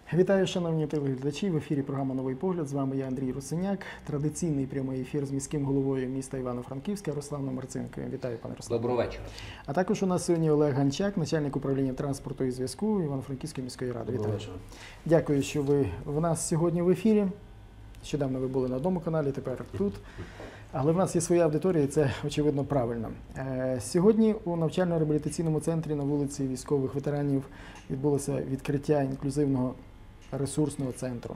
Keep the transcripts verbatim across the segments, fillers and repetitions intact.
Вітаю, шановні телеглядачі. В ефірі програма «Новий погляд». З вами я, Андрій Русиняк. Традиційний прямий ефір з міським головою міста Івано-Франківська Русланом Марцинкою. Вітаю, пане Руслане. Доброго вечора. А також у нас сьогодні Олег Ганчак, начальник управління транспорту і зв'язку Івано-Франківської міської ради. Вітаю. Дякую, що ви в нас сьогодні в ефірі. Щодавно ви були на одному каналі, тепер тут. Але в нас є своя аудиторія, і це, очевидно, правильно. Сьогодні у навчально-реабілітаційному центрі на вулиці Військових ветеранів відбулося відкриття інклюзивного ресурсного центру.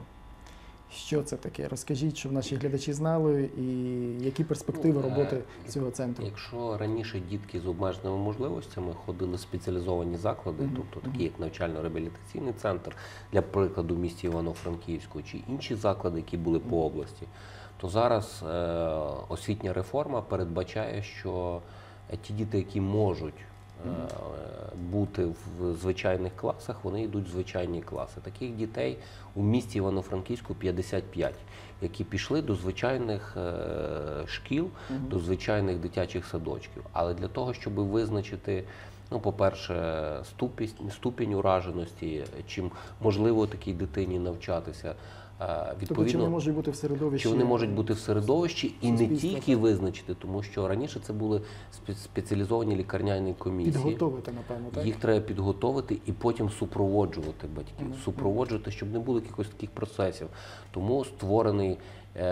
Що це таке? Розкажіть, щоб наші глядачі знали, і які перспективи роботи цього центру. Якщо раніше дітки з обмеженими можливостями ходили в спеціалізовані заклади, mm-hmm. тобто такі як навчально-реабілітаційний центр, для прикладу в місті Івано-Франківську, чи інші заклади, які були по області, то зараз е, освітня реформа передбачає, що ті діти, які можуть е, бути в звичайних класах, вони йдуть в звичайні класи. Таких дітей у місті Івано-Франківську п'ятдесят п'ять, які пішли до звичайних е, шкіл, mm-hmm. до звичайних дитячих садочків. Але для того, щоб визначити, ну, по-перше, ступінь, ступінь ураженості, чим можливо такій дитині навчатися, відповідно, тобто, чи вони можуть бути в середовищі? Чи вони можуть бути в середовищі і не тільки визначити, тому що раніше це були спеціалізовані лікарняні комісії. Підготовити, напевно, так? Їх треба підготовити і потім супроводжувати батьків. Mm-hmm. Супроводжувати, щоб не було якихось таких процесів. Тому створений е,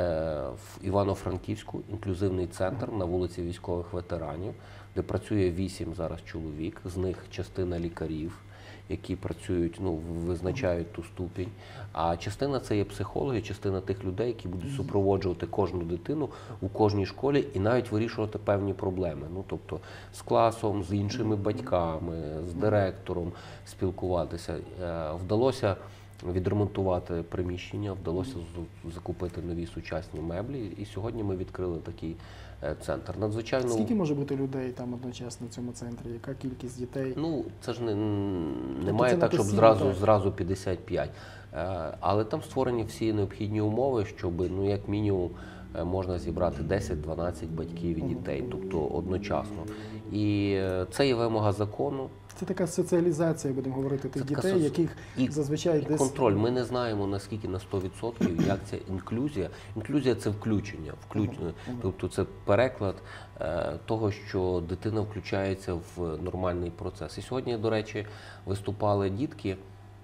в Івано-Франківську інклюзивний центр mm-hmm. на вулиці Військових ветеранів, де працює вісім зараз чоловік, з них частина лікарів, які працюють, ну, визначають ту ступінь. А частина це є психологи, частина тих людей, які будуть супроводжувати кожну дитину у кожній школі і навіть вирішувати певні проблеми. Ну, тобто з класом, з іншими батьками, з директором спілкуватися. Вдалося відремонтувати приміщення, вдалося закупити нові сучасні меблі, і сьогодні ми відкрили такий центр. Надзвичайно... Скільки може бути людей там одночасно в цьому центрі? Яка кількість дітей? Ну, це ж не, немає тобто так, щоб зразу, зразу п'ятдесят п'ять. Але там створені всі необхідні умови, щоб, ну, як мінімум, можна зібрати десять-дванадцять батьків і дітей, тобто одночасно. І це є вимога закону. Це така соціалізація, будемо говорити, тих дітей, соці... яких і, зазвичай і десь... контроль. Ми не знаємо, наскільки на сто відсотків, як ця інклюзія. Інклюзія – це включення. включення. Uh-huh. Тобто це переклад е, того, що дитина включається в нормальний процес. І сьогодні, до речі, виступали дітки,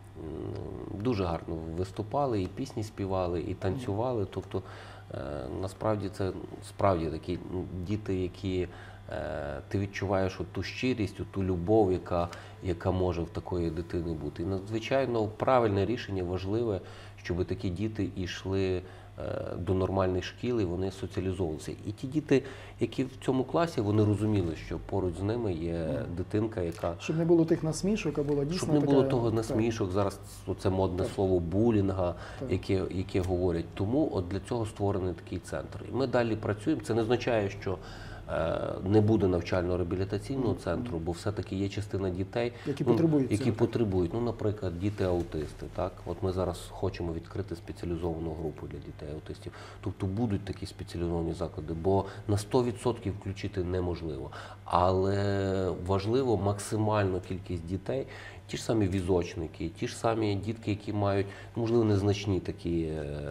дуже гарно виступали, і пісні співали, і танцювали. Тобто, е, насправді, це справді такі діти, які... Ти відчуваєш ту щирість, ту любов, яка, яка може в такої дитини бути. І надзвичайно правильне рішення, важливе, щоб такі діти йшли до нормальних шкіл і вони соціалізовувалися. І ті діти, які в цьому класі, вони розуміли, що поруч з ними є дитинка, яка... Щоб не було тих насмішок, а була дійсно Щоб не така... було того насмішок, зараз це модне так. слово булінга, яке, яке говорять. Тому от для цього створений такий центр. І ми далі працюємо. Це не означає, що не буде навчально-реабілітаційного центру, бо все-таки є частина дітей, які ну, потребують. Які потребують. Ну, наприклад, діти-аутисти. Так? От ми зараз хочемо відкрити спеціалізовану групу для дітей-аутистів. Тобто будуть такі спеціалізовані заклади, бо на сто відсотків включити неможливо. Але важливо максимальну кількість дітей, ті ж самі візочники, ті ж самі дітки, які мають, можливо, незначні такі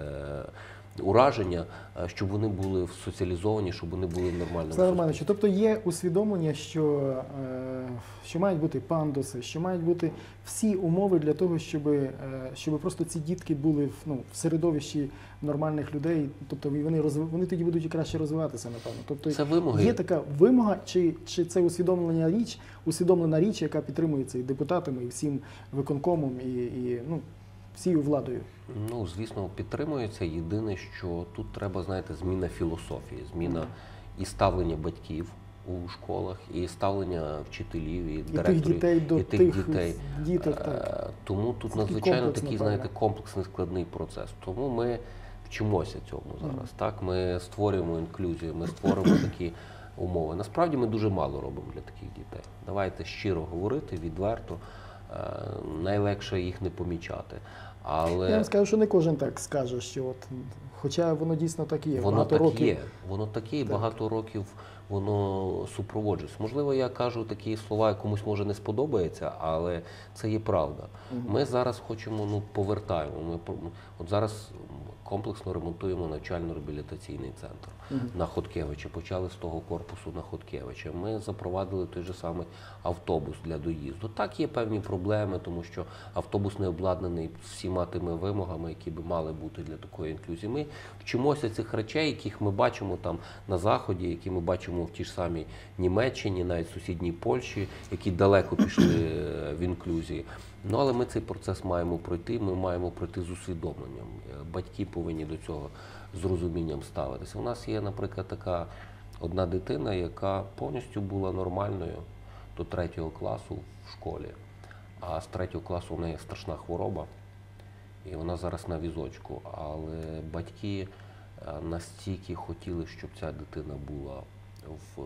ураження, щоб вони були соціалізовані, щоб вони були в нормальному Слава Романовичу, тобто є усвідомлення, що, що мають бути пандуси, що мають бути всі умови для того, щоб, щоб просто ці дітки були в, ну, в середовищі нормальних людей, тобто вони, розв... вони тоді будуть краще розвиватися, напевно. Тобто це вимоги. Є така вимога, чи, чи це усвідомлена річ, усвідомлена річ, яка підтримується і депутатами, і всім виконкомом, і, і ну, всією владою? Ну, звісно, підтримується. Єдине, що тут треба, знаєте, зміна філософії, зміна і ставлення батьків у школах, і ставлення вчителів, і, і директорів, тих дітей до і тих тих дітей. Діток, так. Тому тут надзвичайно такий, знаєте, комплексний, складний процес. Тому ми вчимося цьому зараз. Mm. Так? Ми створюємо інклюзію, ми створюємо такі умови. Насправді ми дуже мало робимо для таких дітей. Давайте щиро говорити, відверто. Найлегше їх не помічати. Але... Я вам скажу, що не кожен так скаже, що от Хоча воно дійсно так і є. Воно Багато так років. є, воно таке, і Так. багато років воно супроводжується. Можливо, я кажу такі слова, комусь може не сподобається, але це є правда. Мгм. Ми зараз хочемо, ну, повертаємо. Ми про- от зараз комплексно ремонтуємо навчально-реабілітаційний центр Мгм. на Хоткевича. Почали з того корпусу на Хоткевича. Ми запровадили той же самий автобус для доїзду. Так, є певні проблеми, тому що автобус не обладнаний всіма тими вимогами, які би мали бути для такої інклюзії. Ми вчимося цих речей, яких ми бачимо там на Заході, які ми бачимо в тій ж самій Німеччині, навіть в сусідній Польщі, які далеко пішли е, в інклюзії. Ну, але ми цей процес маємо пройти, ми маємо пройти з усвідомленням. Е, Батьки повинні до цього з розумінням ставитися. У нас є, наприклад, така одна дитина, яка повністю була нормальною до третього класу в школі, а з третього класу у неї страшна хвороба, і вона зараз на візочку. Але батьки е, настільки хотіли, щоб ця дитина була в,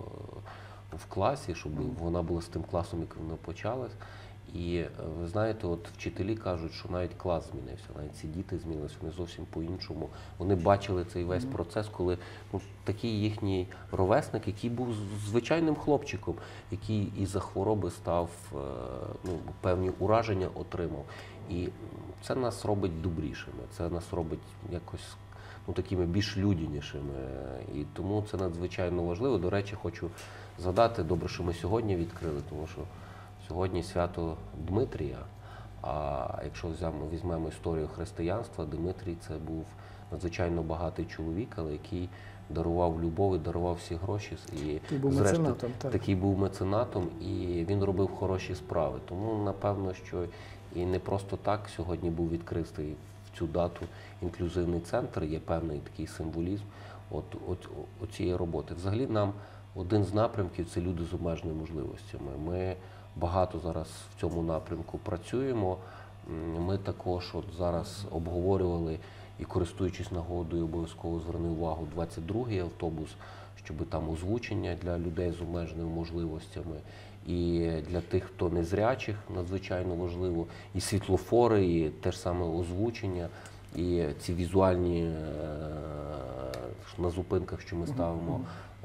е, в класі, щоб вона була з тим класом, який вона почалась. І е, ви знаєте, от вчителі кажуть, що навіть клас змінився, навіть ці діти змінилися, вони зовсім по-іншому. Вони бачили цей весь процес, коли ну, такий їхній ровесник, який був звичайним хлопчиком, який із-за хвороби став, е, ну, певні ураження отримав. І це нас робить добрішими, це нас робить якось, ну, такими більш людянішими. І тому це надзвичайно важливо. До речі, хочу згадати, добре, що ми сьогодні відкрили, тому що сьогодні свято Дмитрія, а якщо взямо, візьмемо історію християнства, Дмитрій це був надзвичайно багатий чоловік, але який дарував любов і дарував всі гроші. І, Такий був зрештою, меценатом, так. такий був меценатом, і він робив хороші справи. Тому, напевно, що і не просто так сьогодні був відкритий в цю дату інклюзивний центр, є певний такий символізм от, от, от цієї роботи. Взагалі нам один з напрямків – це люди з обмеженими можливостями. Ми багато зараз в цьому напрямку працюємо. Ми також от зараз обговорювали і, користуючись нагодою, обов'язково звернув увагу двадцять другий автобус, щоб там озвучення для людей з обмеженими можливостями, і для тих, хто незрячих, надзвичайно важливо, і світлофори, і те ж саме озвучення, і ці візуальні е, на зупинках, що ми ставимо.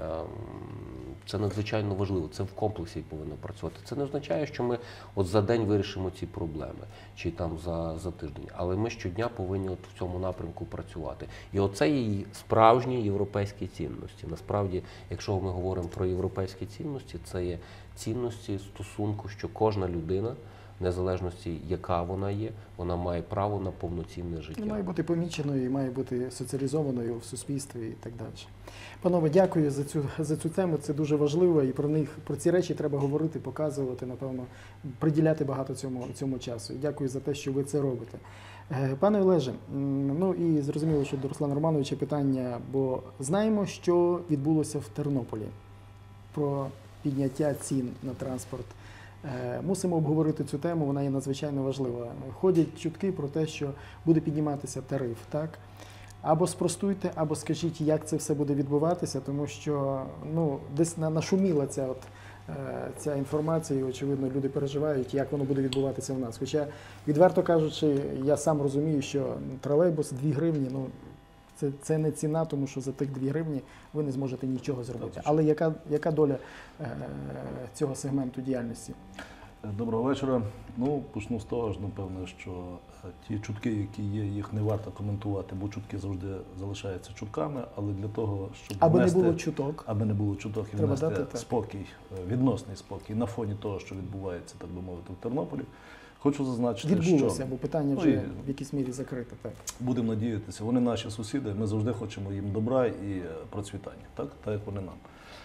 Це надзвичайно важливо, це в комплексі повинно працювати. Це не означає, що ми от за день вирішимо ці проблеми, чи там за, за тиждень, але ми щодня повинні от в цьому напрямку працювати. І оце є справжні європейські цінності. Насправді, якщо ми говоримо про європейські цінності, це є цінності стосунку, що кожна людина, в незалежності, яка вона є, вона має право на повноцінне життя. Має бути поміченою і має бути соціалізованою в суспільстві і так далі. Панове, дякую за цю, за цю тему, це дуже важливо, і про них, про ці речі треба говорити, показувати, напевно, приділяти багато цьому, цьому часу. І дякую за те, що ви це робите. Пане Олеже, ну і зрозуміло, що до Руслана Романовича питання, бо знаємо, що відбулося в Тернополі про підняття цін на транспорт. Мусимо обговорити цю тему, вона є надзвичайно важлива. Ходять чутки про те, що буде підніматися тариф, так? Або спростуйте, або скажіть, як це все буде відбуватися, тому що ну, десь нашуміла ця, от, ця інформація, і, очевидно, люди переживають, як воно буде відбуватися в нас. Хоча, відверто кажучи, я сам розумію, що тролейбус дві гривні, ну, це, це не ціна, тому що за тих дві гривні ви не зможете нічого зробити. Але яка, яка доля е, цього сегменту діяльності? Доброго вечора. Ну, почну з того ж, напевно, що ті чутки, які є, їх не варто коментувати, бо чутки завжди залишаються чутками, але для того, щоб аби внести, не було чуток, аби не було чуток і треба внести дати, спокій, відносний спокій на фоні того, що відбувається, так би мовити, в Тернополі, хочу зазначити, відбулося, що... бо питання вже ну, в якійсь мірі закрите. Так. Будемо надіятися, вони наші сусіди, ми завжди хочемо їм добра і процвітання, так, так як вони нам.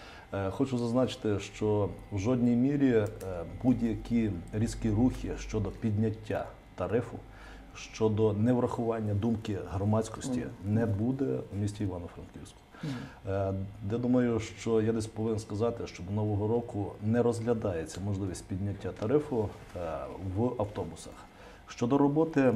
Хочу зазначити, що в жодній мірі будь-які різкі рухи щодо підняття тарифу, щодо неврахування думки громадськості не буде в місті Івано-Франківську. Mm. Де думаю, що я десь повинен сказати, що до Нового року не розглядається можливість підняття тарифу в автобусах. Щодо роботи,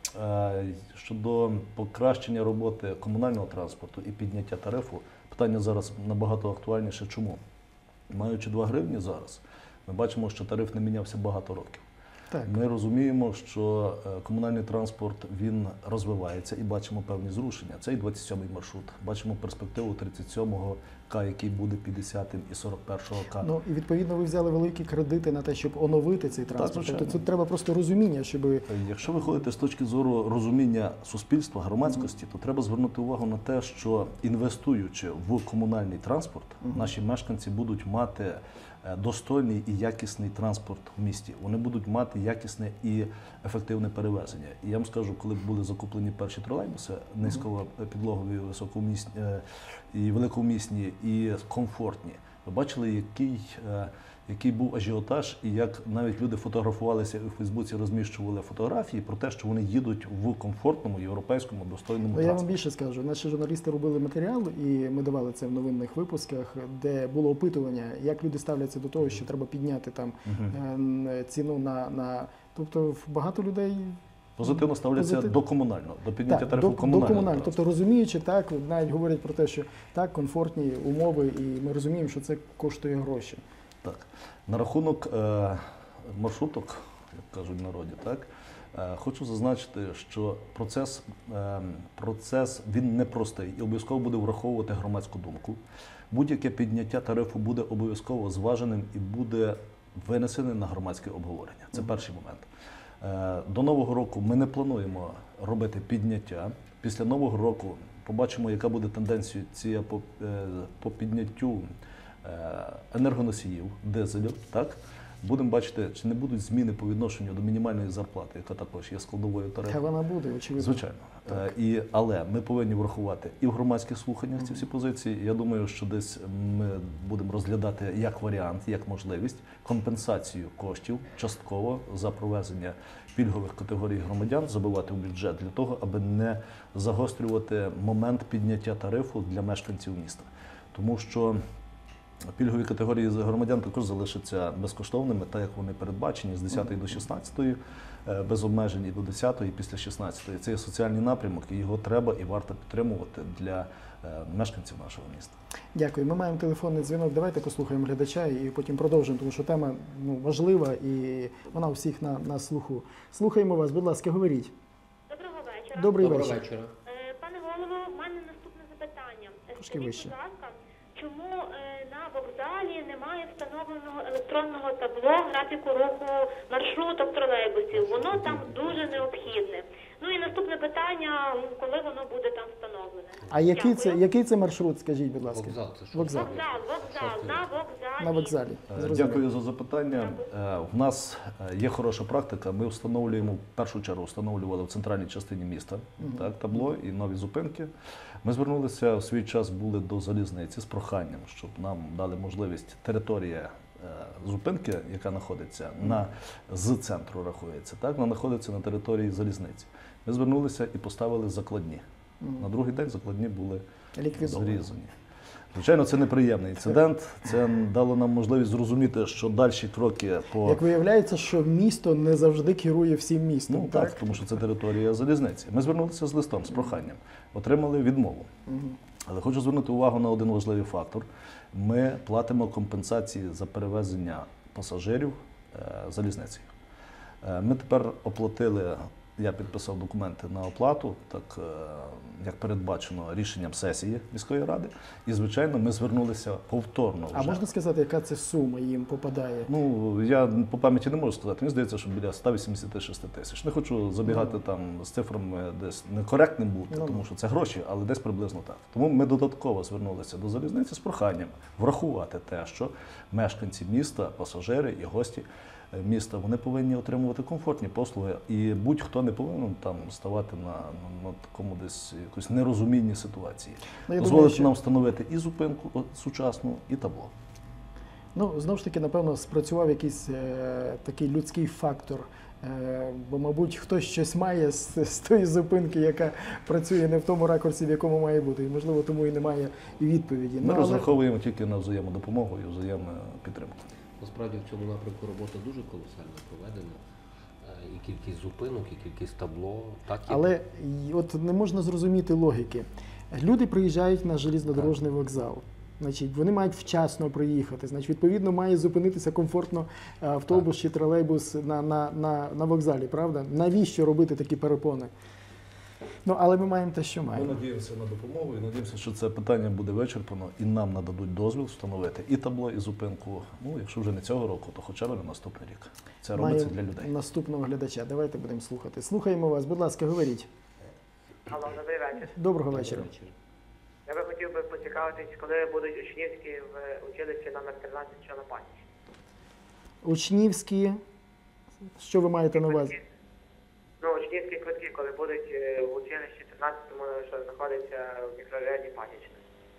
щодо покращення роботи комунального транспорту і підняття тарифу, питання зараз набагато актуальніше. Чому? Маючи два гривні зараз, ми бачимо, що тариф не мінявся багато років. Так. Ми розуміємо, що е, комунальний транспорт він розвивається і бачимо певні зрушення. Це і двадцять сьомий маршрут. Бачимо перспективу тридцять сьомого К, який буде п'ятдесятим, і сорок першого К. Ну, і відповідно ви взяли великі кредити на те, щоб оновити цей транспорт. звичайно. Тобто тут треба просто розуміння, щоб... Якщо ви ходите з точки зору розуміння суспільства, громадськості, то треба звернути увагу на те, що інвестуючи в комунальний транспорт, наші мешканці будуть мати е, достойний і якісний транспорт в місті. Вони будуть мати якісне і ефективне перевезення. І я вам скажу, коли були закуплені перші тролейбуси, низькопідлогові, високомісні е, і великомісні, і комфортні, ви бачили, який, е, який був ажіотаж, і як навіть люди фотографувалися і у Фейсбуці розміщували фотографії про те, що вони їдуть в комфортному, європейському, достойному Ну, я вам транспорті. більше скажу. Наші журналісти робили матеріал, і ми давали це в новинних випусках, де було опитування, як люди ставляться до того, що треба підняти там е, ціну на, на... Тобто багато людей... Позитивно ставляться Позитив- до комунального, до підняття Так, тарифу до, до комунального. комунального. транспорту. Тобто розуміючи так, навіть говорять про те, що так, комфортні умови, і ми розуміємо, що це коштує гроші. Так. На рахунок е, маршруток, як кажуть в народі, так, е, хочу зазначити, що процес, е, процес він непростий і обов'язково буде враховувати громадську думку. Будь-яке підняття тарифу буде обов'язково зваженим і буде винесене на громадське обговорення. Це перший момент. Е, До Нового року ми не плануємо робити підняття. Після Нового року побачимо, яка буде тенденція по, е, по підняттю е, енергоносіїв, дизелів. Так? Будемо бачити, чи не будуть зміни по відношенню до мінімальної зарплати, яка також є складовою Хай тарифу. вона буде, очевидно. Звичайно. Е, І, але ми повинні врахувати і в громадських слуханнях ці всі позиції. Я думаю, що десь ми будемо розглядати як варіант, як можливість компенсацію коштів частково за провезення пільгових категорій громадян забивати в бюджет для того, аби не загострювати момент підняття тарифу для мешканців міста. Тому що пільгові категорії громадян також залишаться безкоштовними, так як вони передбачені з десятої до шістнадцятої, е, без обмежень і до десятої, і після шістнадцятої. Це є соціальний напрямок, і його треба і варто підтримувати для е, мешканців нашого міста. Дякую. Ми маємо телефонний дзвінок. Давайте послухаємо глядача і потім продовжимо, тому що тема ну, важлива і вона у всіх на, на слуху. Слухаємо вас, будь ласка, говоріть. Доброго вечора. Добрий Доброго вечір. вечора. Е, Пане голово, в мене наступне запитання. Е, Трошки Скажіть, вище. будь ласка, чому е, на вокзалі немає встановленого електронного табло графіку руху маршруток тролейбусів? Воно там дуже необхідне. Ну і наступне питання, коли воно буде там встановлене? А який Дякую. це, який це маршрут, скажіть, будь ласка? Вокзал, це що? Вокзал. Вокзал, вокзал, на вокзалі. На вокзалі. Е, Зрозуміло. Дякую за запитання. Е, В нас е, є хороша практика. Ми встановлюємо, в першу чергу встановлювали в центральній частині міста так, табло і нові зупинки. Ми звернулися в свій час були до залізниці з проханням, щоб нам дали можливість територія е, зупинки, яка знаходиться на з центру, рахується, так, вона знаходиться на території залізниці. Ми звернулися і поставили закладні. На другий день закладні були Ліквідовані. зрізані. Звичайно, це неприємний інцидент. Це дало нам можливість зрозуміти, що далі кроки по Як виявляється, що місто не завжди керує всім містом, ну, так, так? тому що це територія залізниці. Ми звернулися з листом, з проханням, отримали відмову. Але хочу звернути увагу на один важливий фактор. Ми платимо компенсації за перевезення пасажирів е, залізницею. Е, Ми тепер оплатили, я підписав документи на оплату, так е, як передбачено рішенням сесії міської ради. І, звичайно, ми звернулися повторно вже. А можна сказати, яка це сума їм попадає? Ну, я по пам'яті не можу сказати. Мені здається, що біля ста вісімдесяти шести тисяч. Не хочу забігати там з цифрами десь некоректним бути, Ну, тому що це гроші, але десь приблизно так. Тому ми додатково звернулися до залізниці з проханням врахувати те, що мешканці міста, пасажири і гості е, міста, вони повинні отримувати комфортні послуги, і будь-хто не повинен там ставати на, на, на такому десь якось нерозумінній ситуації. Ну, я Дозволити думаю, що- нам встановити і зупинку о, сучасну, і табло. Ну, знову ж таки, напевно, спрацював якийсь е, такий людський фактор. Е, бо, мабуть, хтось щось має з, з тої зупинки, яка працює не в тому ракурсі, в якому має бути. І, можливо, тому і немає і відповіді. Ми Ну, але- розраховуємо тільки на взаємодопомогу і взаємну підтримку. Насправді в цьому напрямку робота дуже колосально проведена. Е, І кількість зупинок, і кількість табло. Так, є. Але й от не можна зрозуміти логіки. Люди приїжджають на железнодорожний вокзал. Значить, вони мають вчасно приїхати. Значить, відповідно, має зупинитися комфортно автобус чи тролейбус на, на, на, на вокзалі, правда? Навіщо робити такі перепони? Ну, але ми маємо те, що Ми маємо. надіємося на допомогу і надіємося, що це питання буде вичерпано і нам нададуть дозвіл встановити і табло, і зупинку. Ну, якщо вже не цього року, то хоча б на наступний рік. Це робиться Маємо для людей. наступного глядача. Давайте будемо слухати. Слухаємо вас. Будь ласка, говоріть. Алло, добрий вечір. Доброго вечора. Я би хотів би поцікавитись, коли будуть учнівські в училищі номер тринадцять, що на паніч. Учнівські. Що ви маєте на увазі? Ну, учнівські квитки, коли будуть е, в училищі тринадцятому, що знаходиться в мікрорайоні Панічне.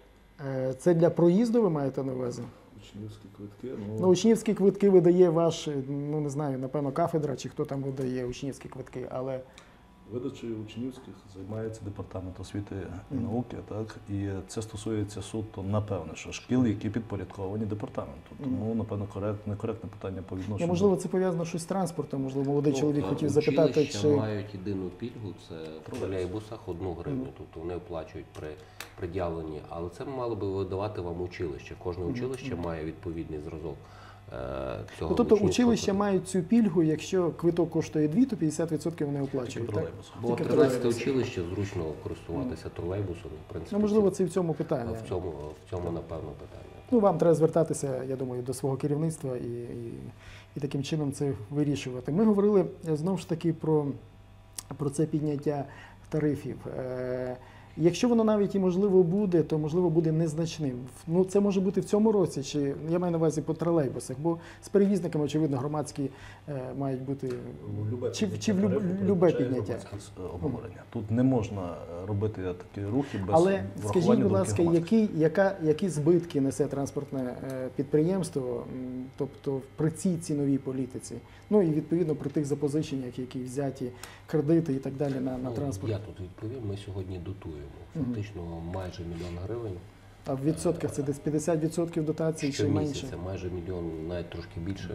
Е, Це для проїзду ви маєте на увазі? Учнівські квитки, Ну, ну, учнівські квитки видає ваш, ну не знаю, напевно, кафедра, чи хто там видає учнівські квитки, але видачею учнівських займається департамент освіти і науки, так? І це стосується суто, напевне, що шкіл, які підпорядковані департаменту. Тому, напевно, корект, некоректне питання по ну, відношенню. можливо, це пов'язано щось з транспортом, можливо, молодий чоловік Ну, хотів училища запитати, чи... мають єдину пільгу, це в тролейбусах одну гривню, тобто вони оплачують при пред'явленні, але це мало би видавати вам училище. Кожне училище має відповідний зразок е, цього. Ну, тобто учнівського училища квитку. мають цю пільгу, якщо квиток коштує дві, то п'ятдесят відсотків вони оплачують, так? тролейбус. Бо Тільки тринадцяте тролейбус. училище зручно користуватися тролейбусом, в принципі. Ну, можливо, це і в цьому питання. в цьому, в цьому, напевно, питання. Ну, вам треба звертатися, я думаю, до свого керівництва і, і, і таким чином це вирішувати. Ми говорили е, знову ж таки про, про це підняття тарифів. Е, Якщо воно навіть і можливо буде, то можливо буде незначним. Ну, це може бути в цьому році, чи я маю на увазі по тролейбусах, бо з перевізниками, очевидно, громадські е, мають бути Ну, любе чи, підняття чи в люб, тарифу любе передбачає підняття. громадське обговорення. Тут не можна робити такі рухи без Але врахування скажіть, будь думки ласка, громадськості. які, яка, які збитки несе транспортне е, підприємство, м, тобто при цій ціновій політиці? Ну і відповідно при тих запозиченнях, які взяті кредити і так далі на, на Ну, транспорт. я тут відповім, ми сьогодні дотуємо фактично майже мільйон гривень. А в відсотках це десь п'ятдесят відсотків дотацій чи менше? Щомісяця, майже мільйон, навіть трошки більше,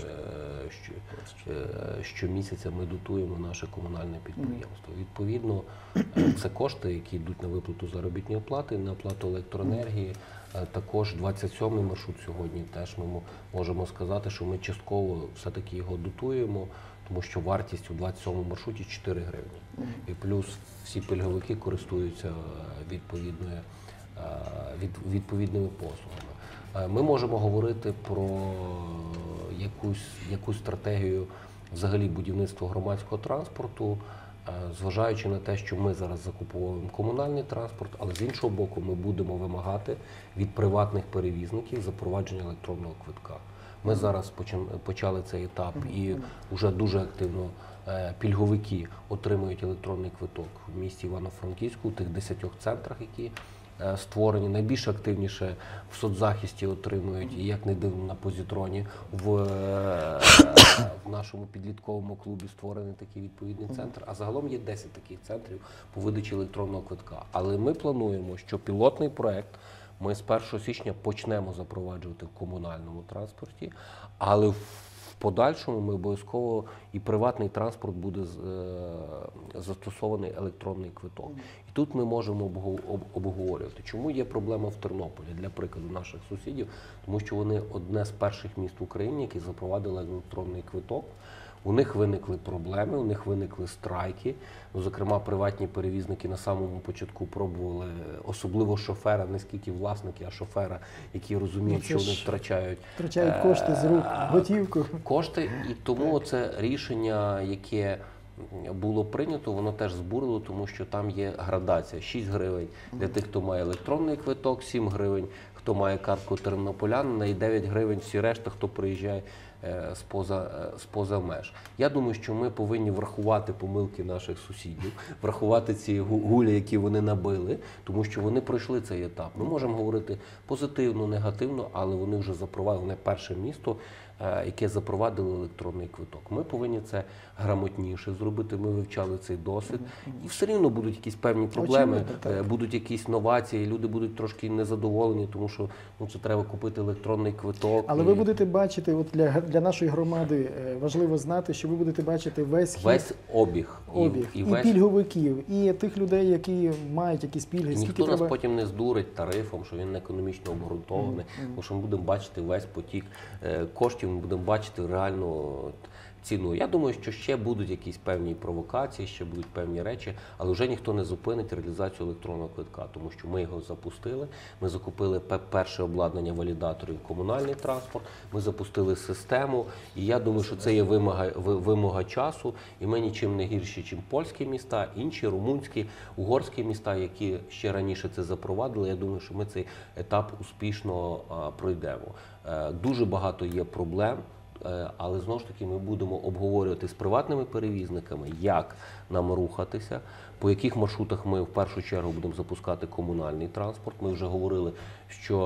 е, що, е, щомісяця ми дотуємо наше комунальне підприємство. Відповідно, е, це кошти, які йдуть на виплату заробітної плати, на оплату електроенергії. Е, Також двадцять сьомий маршрут сьогодні теж ми мо- можемо сказати, що ми частково все-таки його дотуємо, тому що вартість у двадцять сьомому маршруті чотири гривні. І плюс всі пільговики користуються е, відповідною е, від, відповідними послугами. Е, Ми можемо говорити про якусь, якусь стратегію взагалі будівництва громадського транспорту, е, зважаючи на те, що ми зараз закуповуємо комунальний транспорт, але з іншого боку ми будемо вимагати від приватних перевізників запровадження електронного квитка. Ми зараз почин- почали цей етап і вже дуже активно е, пільговики отримують електронний квиток в місті Івано-Франківську, у тих десятьох центрах, які е, створені. Найбільш активніше в соцзахисті отримують, і як не дивно, на позитроні в, е, в нашому підлітковому клубі створений такий відповідний центр. А загалом є десять таких центрів по видачі електронного квитка. Але ми плануємо, що пілотний проект ми з першого січня почнемо запроваджувати в комунальному транспорті, але в подальшому ми обов'язково і приватний транспорт буде з- е, застосований електронний квиток. І тут ми можемо обго- об- обговорювати, чому є проблема в Тернополі, для прикладу наших сусідів, тому що вони одне з перших міст в Україні, які запровадили електронний квиток. У них виникли проблеми, у них виникли страйки. Ну, зокрема, приватні перевізники на самому початку пробували, особливо шофера, не скільки власники, а шофера, які розуміють, Ну, це що вони ж втрачають Втрачають е, кошти з рук, готівку. кошти. І тому це рішення, яке було прийнято, воно теж збурило, тому що там є градація. шість гривень для тих, хто має електронний квиток, сім гривень, хто має картку тернополянина, і дев'ять гривень всі решта, хто приїжджає е, з-поза, е, з-поза меж. Я думаю, що ми повинні врахувати помилки наших сусідів, врахувати ці гу- гулі, які вони набили, тому що вони пройшли цей етап. Ми можемо говорити позитивно, негативно, але вони вже запровадили, вони перше місто яке запровадило електронний квиток. Ми повинні це грамотніше зробити, ми вивчали цей досвід. І все рівно будуть якісь певні проблеми, Очевидно, так. будуть якісь новації, люди будуть трошки незадоволені, тому що ну, це треба купити електронний квиток. Але і... ви будете бачити, от для, для нашої громади е, важливо знати, що ви будете бачити весь хід, Весь обіг. обіг, і, і, і весь... пільговиків, і тих людей, які мають якісь пільги. І Скільки ніхто треба... нас потім не здурить тарифом, що він не економічно обґрунтований, mm-hmm. тому що ми будемо бачити весь потік е, коштів, ми будемо бачити реальну ціну. Я думаю, що ще будуть якісь певні провокації, ще будуть певні речі, але вже ніхто не зупинить реалізацію електронного квитка, тому що ми його запустили, ми закупили перше обладнання валідаторів, комунальний транспорт, ми запустили систему, і я думаю, що це є вимога, вимога часу, і ми нічим не гірші, ніж польські міста, інші румунські, угорські міста, які ще раніше це запровадили. Я думаю, що ми цей етап успішно а, пройдемо. Е, дуже багато є проблем. Але, знову ж таки, ми будемо обговорювати з приватними перевізниками, як нам рухатися, по яких маршрутах ми в першу чергу будемо запускати комунальний транспорт. Ми вже говорили, що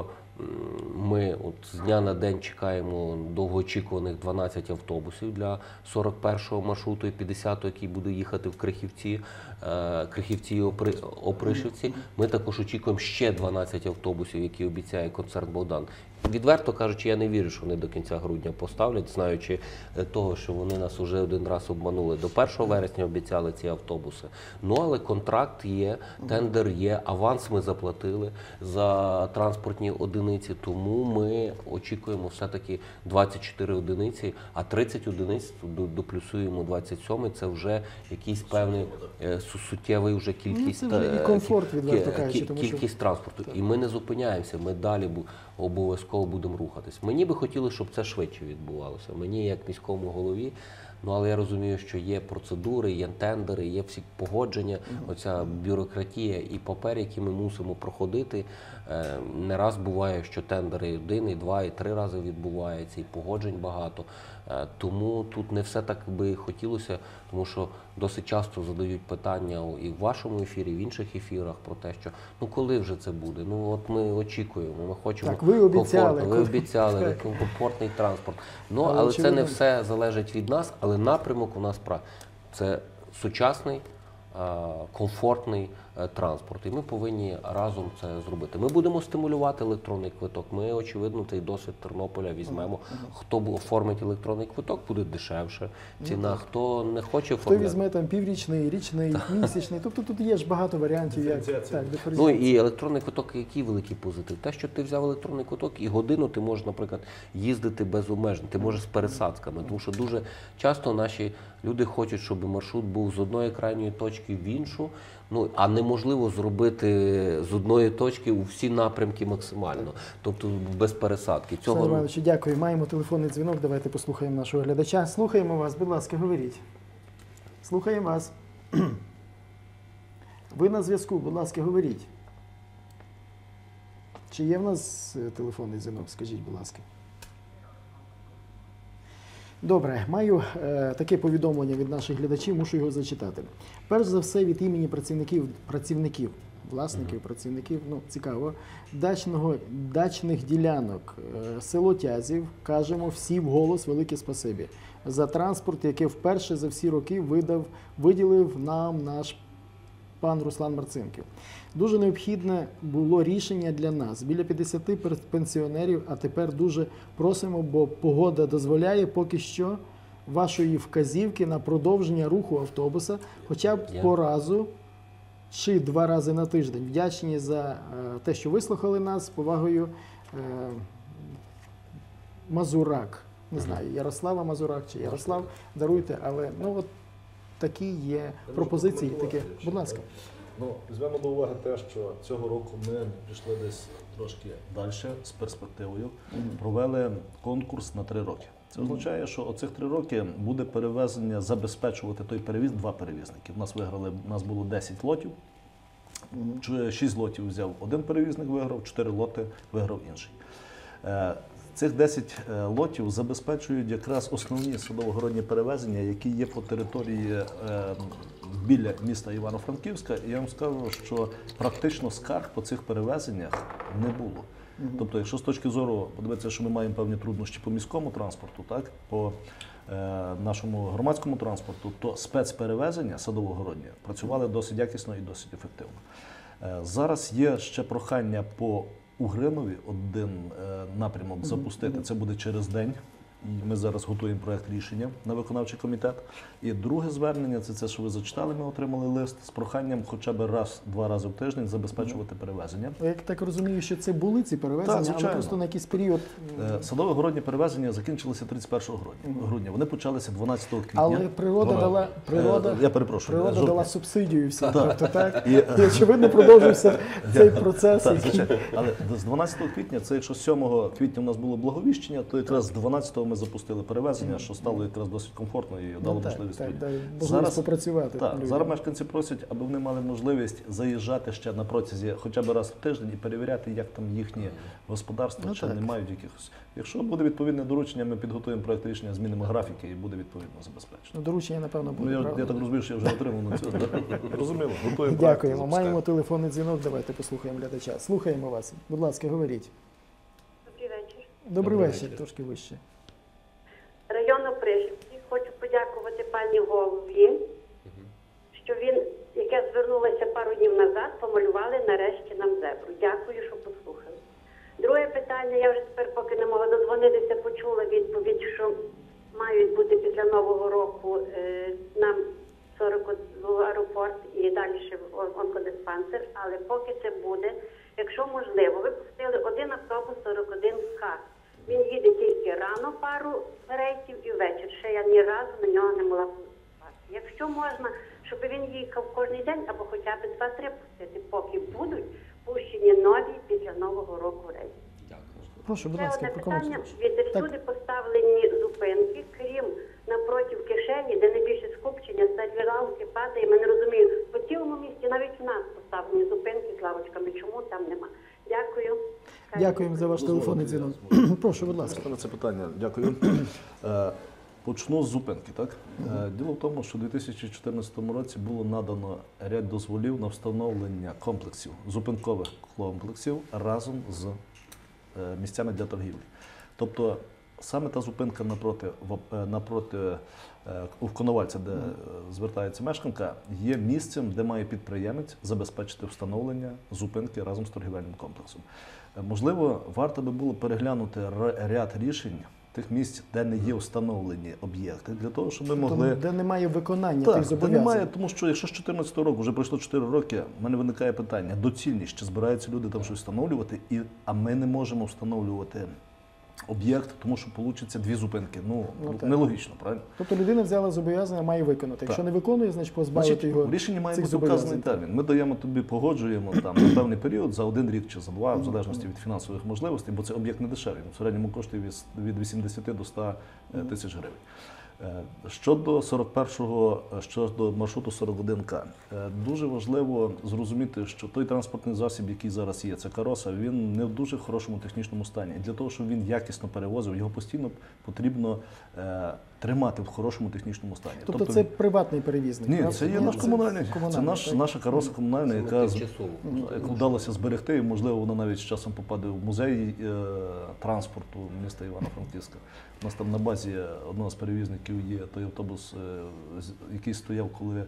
ми от з дня на день чекаємо довгоочікуваних дванадцять автобусів для сорок першого маршруту і п'ятдесятого, який буде їхати в Крихівці, Крихівці і Опришівці. Ми також очікуємо ще дванадцять автобусів, які обіцяє концерн «Богдан». Відверто кажучи, я не вірю, що вони до кінця грудня поставлять, знаючи того, що вони нас вже один раз обманули. До першого вересня обіцяли ці автобуси. Ну, але контракт є, тендер є, аванс ми заплатили за транспортні одиниці, тому ми очікуємо все-таки двадцять чотири одиниці, а тридцять одиниць доплюсуємо двадцять сьомий, це вже якийсь певний суттєвий вже кількість, ну, це вже і комфорт, відверто кажучи, тому що... кількість транспорту. Так. І ми не зупиняємося, ми далі обов'язково будемо рухатись. Мені би хотілося, щоб це швидше відбувалося. Мені, як міському голові, ну, але я розумію, що є процедури, є тендери, є всі погодження, uh-huh. оця бюрократія і папери, які ми мусимо проходити. Не раз буває, що тендери один, і два, і три рази відбуваються, і погоджень багато. Тому тут не все так би хотілося, тому що досить часто задають питання і в вашому ефірі, і в інших ефірах про те, що ну коли вже це буде? Ну от ми очікуємо, ми хочемо так, ви обіцяли, комфортно, ви обіцяли комфортний транспорт. Ну, але, але це не все залежить від нас, але напрямок у нас це сучасний, комфортний транспорт. І ми повинні разом це зробити. Ми будемо стимулювати електронний квиток. Ми, очевидно, цей досвід Тернополя візьмемо. Хто оформить електронний квиток, буде дешевше ціна. Хто не хоче оформляти. Хто візьме там піврічний, річний, місячний. Тобто тут є ж багато варіантів. Як, так, ну і електронний квиток, який великий позитив? Те, що ти взяв електронний квиток і годину ти можеш, наприклад, їздити безумежно. Ти можеш з пересадками. Тому що дуже часто наші люди хочуть, щоб маршрут був з одної крайньої точки в іншу. Ну, а неможливо зробити з одної точки у всі напрямки максимально, тобто без пересадки. Цього... Олександр Іванович, дякую. Маємо телефонний дзвінок, давайте послухаємо нашого глядача. Слухаємо вас, будь ласка, говоріть. Слухаємо вас. Ви на зв'язку, будь ласка, говоріть. Чи є в нас телефонний дзвінок, скажіть, будь ласка. Добре, маю е, таке повідомлення від наших глядачів, мушу його зачитати. Перш за все, від імені працівників, працівників власників, працівників, ну, цікаво, дачного, дачних ділянок, е, село Тязів, кажемо всі вголос велике спасибі за транспорт, який вперше за всі роки видав, виділив нам наш пан Руслан Марцинків. Дуже необхідне було рішення для нас. Біля п'ятдесяти пенсіонерів, а тепер дуже просимо, бо погода дозволяє поки що вашої вказівки на продовження руху автобуса, хоча б yeah. по разу чи два рази на тиждень. Вдячні за е, те, що вислухали нас. З повагою е, Мазурак. Не знаю, Ярослава Мазурак чи Ярослав, даруйте, але ну от такі є пропозиції. Таке. Будь ласка. Ну, візьмемо до уваги те, що цього року ми пішли десь трошки далі з перспективою, mm-hmm. провели конкурс на три роки. Це означає, що оцих три роки буде перевезення, забезпечувати той перевіз два перевізники. У нас виграли, у нас було десять лотів, mm-hmm. шість лотів взяв один перевізник, виграв, чотири лоти виграв інший. Цих десять лотів забезпечують якраз основні садово-городні перевезення, які є по території е, біля міста Івано-Франківська. І я вам скажу, що практично скарг по цих перевезеннях не було. Тобто, якщо з точки зору подивитися, що ми маємо певні труднощі по міському транспорту, так, по е, нашому громадському транспорту, то спецперевезення садово-городні працювали досить якісно і досить ефективно. Е, зараз є ще прохання по Угримові один е, напрямок запустити, це буде через день. І ми зараз готуємо проєкт рішення на виконавчий комітет. І друге звернення – це це, що ви зачитали, ми отримали лист з проханням хоча б раз-два рази в тиждень забезпечувати перевезення. Я так розумію, що це були ці перевезення, Так, але просто на якийсь період. Е, Садово-городні перевезення закінчилися тридцять першого грудня. Вони почалися дванадцятого квітня. Але природа Дванадцятого. дала природа, Е, Я перепрошую. природа жовтня. дала субсидію всім. Так. Тобто, так? І, І очевидно продовжився цей процес. Так, який- звичайно. Але з дванадцятого квітня, це якщо сьомого квітня у нас було благовіщення, то якраз з дванадцятого ми запустили перевезення, що стало якраз досить комфортно і дало Ну, так, можливість. так, людям. дай можливість попрацювати Так, людям. зараз мешканці просять, аби вони мали можливість заїжджати ще на протязі хоча б раз в тиждень і перевіряти, як там їхні господарства, Ну, чи так. не мають якихось. Якщо буде відповідне доручення, ми підготуємо проєкт рішення, змінимо графіки і буде відповідно забезпечено. Ну, доручення, напевно, Ну, буде. я, правда? я так розумію, що я вже отримав на цю. Розуміло, готуємо проєкт, Дякуємо. запускаємо. Маємо телефонний дзвінок. Давайте послухаємо глядача. Слухаємо вас. Будь ласка, говоріть. Добрий вечір. Добрий Добрий вечір, вечір. трошки вище. Район Опришівський. Хочу подякувати пані голові, що він, яке звернулося пару днів назад, помалювали нарешті нам зебру. Дякую, що послухали. Друге питання, я вже тепер, поки не могла додзвонитися, почула відповідь, що мають бути після Нового року е, нам сорок в аеропорт і далі ще в онкодиспансер, але поки це буде, якщо можливо, ви пустили один автобус сорок один К. Він їде тільки рано пару рейсів і ввечері. Ще я ні разу на нього не могла попасти. Якщо можна, щоб він їхав кожен день або хоча б два-три пустити, поки будуть пущені нові після Нового року рейси. Прошу, будь Ще ласка, одне прокоментуйте. питання. Від всюди поставлені зупинки, крім напротив кишені, де найбільше скупчення, старі лавки падає. Ми не розуміємо, по цілому місті навіть в нас поставлені зупинки з лавочками. Чому там нема? Дякую. Дякуємо за ваш телефонний дзвінок. Прошу, будь ласка. На це питання, дякую. Е, Почну з зупинки. Так? Е, Діло в тому, що у дві тисячі чотирнадцятому році було надано ряд дозволів на встановлення комплексів, зупинкових комплексів разом з е, місцями для торгівлі. Тобто саме та зупинка напроти, в- е, напроти е, у Коновальця, де е, звертається мешканка, є місцем, де має підприємець забезпечити встановлення зупинки разом з торгівельним комплексом. Е, Можливо, варто би було переглянути р- ряд рішень тих місць, де не є встановлені об'єкти, для того, щоб ми могли... Тому, де немає виконання Так, тих та зобов'язань. немає, тому що якщо з чотирнадцятого року вже пройшло чотири роки, в мене виникає питання, доцільність, чи збираються люди там щось встановлювати, і, а ми не можемо встановлювати об'єкт, тому що получиться дві зупинки. Ну, Ну, так. нелогічно, правильно? Тобто людина взяла зобов'язання, має виконати. Якщо Так. не виконує, значить позбавити Значить, його в рішенні має цих бути вказаний зобов'язань. термін. Ми даємо тобі, погоджуємо там на певний період за один рік чи за два, в залежності від фінансових можливостей, бо це об'єкт не дешевий. Він в середньому коштує від- від вісімдесяти до ста е, тисяч гривень. Е, Щодо сорок першого, е, щодо маршруту сорок один К, е, дуже важливо зрозуміти, що той транспортний засіб, який зараз є, це кароса, він не в дуже хорошому технічному стані. І для того, щоб він якісно перевозив, його постійно потрібно е, тримати в хорошому технічному стані. Тобто це приватний перевізник? Ні, правда? це є Ні, наш комунальний. Це комунальний, наш, так? наша кароса комунальна, яка, з- Тимчасово. яку вдалося зберегти, і, можливо, вона навіть з часом попаде в музей е, транспорту міста Івано-Франківська. У нас там на базі одного з перевізників є той автобус, е, з- який стояв, коли е,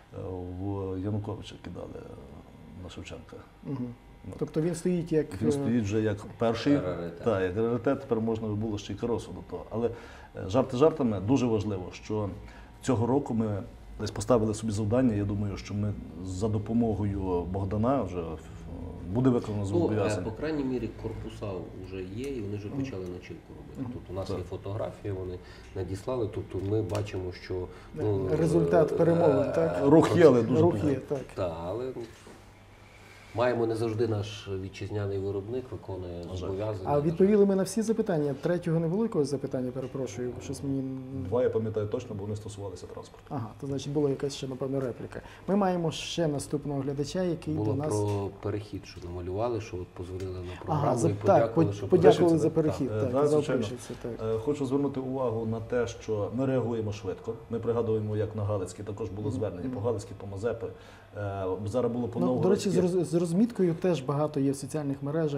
в Януковича кидали е, на Шевченка. Мгм. Тобто він стоїть як... Він е, стоїть вже як перший, Раритет. та, як раритет, тепер можна було ще й каросу до того. Але е, жарти жартами, дуже важливо, що цього року ми десь поставили собі завдання. Я думаю, що ми за допомогою Богдана вже е, буде виконано Ну, е, зобов'язання. по крайній мірі, корпуса вже є, і вони вже почали начинку робити. Тут у нас є фотографії, вони надіслали. Тобто ми бачимо, що ну, Результат е, перемовин, е, так? Рух є, але дуже Рух є, поганий. так. Так, але ну, маємо не завжди наш вітчизняний виробник виконує зобов'язання. А відповіли ми на всі запитання? Третього не було якогось запитання, перепрошую, щось мені... Два я пам'ятаю точно, бо вони стосувалися транспорту. Ага, то значить була якась ще, напевно, репліка. Ми маємо ще наступного глядача, який Було до нас... про перехід, що намалювали, що от позвонили на програму Ага, за, і так, подякували, под- що подякували Пишеться, за так? перехід, Так. так, Е, так, за звичайно. Опришівці, так. Е, Хочу звернути увагу на те, що ми реагуємо швидко. Ми пригадуємо, як на Галицькій також було звернення по Галицькій, по Мазепи. Е, Зараз було по Ну, до речі, Новгородській. з роз- з розміткою теж багато є в соціальних мережах.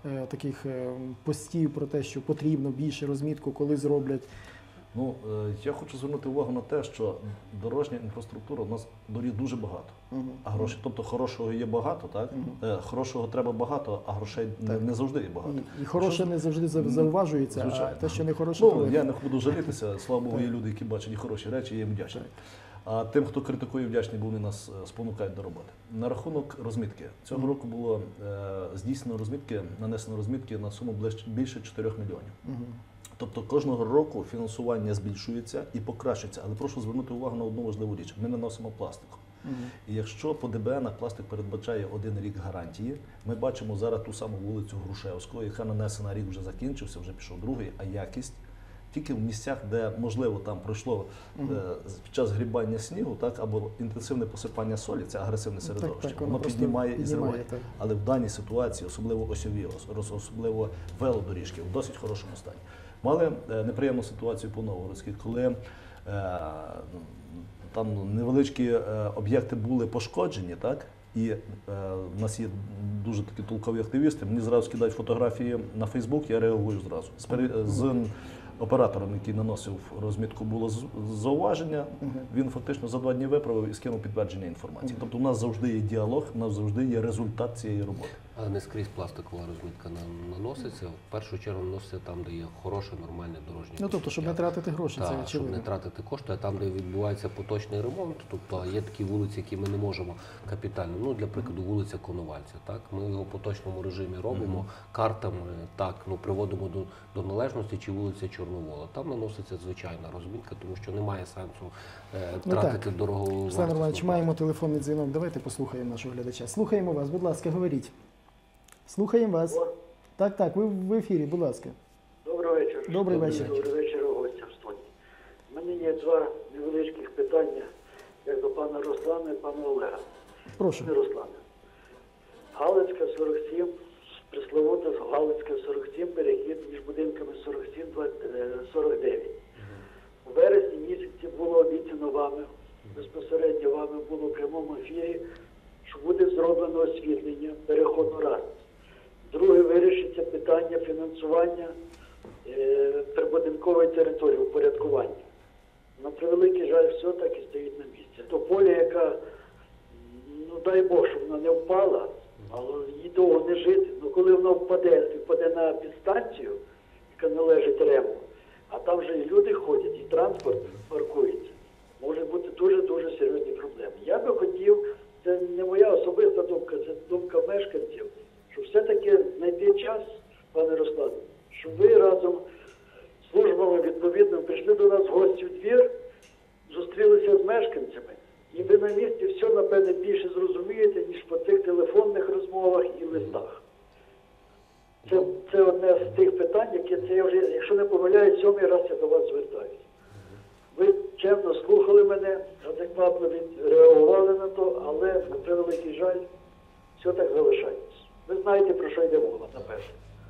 е, таких е, постів про те, що потрібно більше розмітку, коли зроблять? Ну, е, я хочу звернути увагу на те, що дорожня інфраструктура у нас доріг дуже багато, Мгм. а грошей, тобто хорошого є багато, так? Е, Хорошого треба багато, а грошей не, Так. не завжди є багато. І, і хороше не завжди зав- зауважується, а Звичайно. те, що не хороше, Ну, то я не буду жалітися, слава Богу, Так. є люди, які бачать і хороші речі, я їм вдячний. Так. А тим, хто критикує, вдячний, бо вони нас е, спонукають до роботи. На рахунок розмітки. Цього Мгм. року було е, здійснено розмітки, нанесено розмітки на суму ближ- більше чотирьох мільйонів. Мгм. Тобто кожного року фінансування збільшується і покращується. Але прошу звернути увагу на одну важливу річ. Ми наносимо пластику. Мгм. І якщо по ДБН пластик передбачає один рік гарантії, ми бачимо зараз ту саму вулицю Грушевського, яка нанесена, рік вже закінчився, вже пішов другий, а якість тільки в місцях, де можливо там пройшло е, під час грібання снігу, так або інтенсивне посипання солі, це агресивне середовище, так, воно воно просто піднімає і піднімає, зриває. так. Але в даній ситуації, особливо осьові, ос- особливо велодоріжки, в досить хорошому стані. Мали е, неприємну ситуацію по Новгородській, коли е, там невеличкі е, об'єкти були пошкоджені, так? І е, в нас є дуже такі толкові активісти. Мені зразу скидають фотографії на Фейсбук, я реагую зразу. З, пере- з оператором, який наносив розмітку, було з- зауваження. Він фактично за два дні виправив і скинув підтвердження інформації. Тобто у нас завжди є діалог, у нас завжди є результат цієї роботи. Але не скрізь пластикова розмітка на- наноситься. В першу чергу наноситься там, де є хороше, нормальне дорожнє Ну, тобто, щоб не покриття. тратити гроші, це Так, щоб очевидно. не тратити кошти, а там, де відбувається поточний ремонт, тобто є такі вулиці, які ми не можемо капітально. Ну, для прикладу, вулиця Коновальця. Так, ми його в поточному режимі робимо, картами так, ну приводимо до, до належності, чи вулиця Чорновола. Там наноситься звичайна розмітка, тому що немає сенсу е, Ну, тратити так. дорогу. Руслан Романович, маємо телефонний дзвінок. Давайте послухаємо нашого глядача. Слухаємо вас, будь ласка, говоріть. Слухаємо вас. Так, так, ви в ефірі, будь ласка. Добрий вечір. Добрий вечір. Добрий вечір, гостям в студії. У мене є два невеличких питання, як до пана Руслана і пана Олега. Прошу. Пане Руслане, Галицька сорок сім, пресловута Галицька сорок сім, перехід між будинками сорок сім сорок дев'ять. У вересні місяці було обіцяно вами, безпосередньо вами було в прямому ефірі, що буде зроблено освітлення переходу раз. Друге, вирішиться питання фінансування е, прибудинкової території, упорядкування. На превеликий жаль, все так і стоїть на місці. То поле, яка, ну дай Бог, щоб вона не впала, але їй довго не жити. Ну коли вона впаде, впаде на підстанцію, яка належить Рему, а там вже і люди ходять, і транспорт паркується, може бути дуже-дуже серйозні проблеми. Я би хотів, це не моя особиста думка, це думка мешканців, щоб все-таки знайти час, пане Руслане, щоб ви разом з службами відповідно прийшли до нас в гості в двір, зустрілися з мешканцями, і ви на місці все, напевне, більше зрозумієте, ніж по цих телефонних розмовах і листах. Це, це одне з тих питань, яке це я вже, якщо не помиляюсь, сьомий раз я до вас звертаюся. Ви чемно слухали мене, адекватно відреагували на то, але, на превеликий жаль, все так залишається. Ви знаєте, про що йде мова, напевно.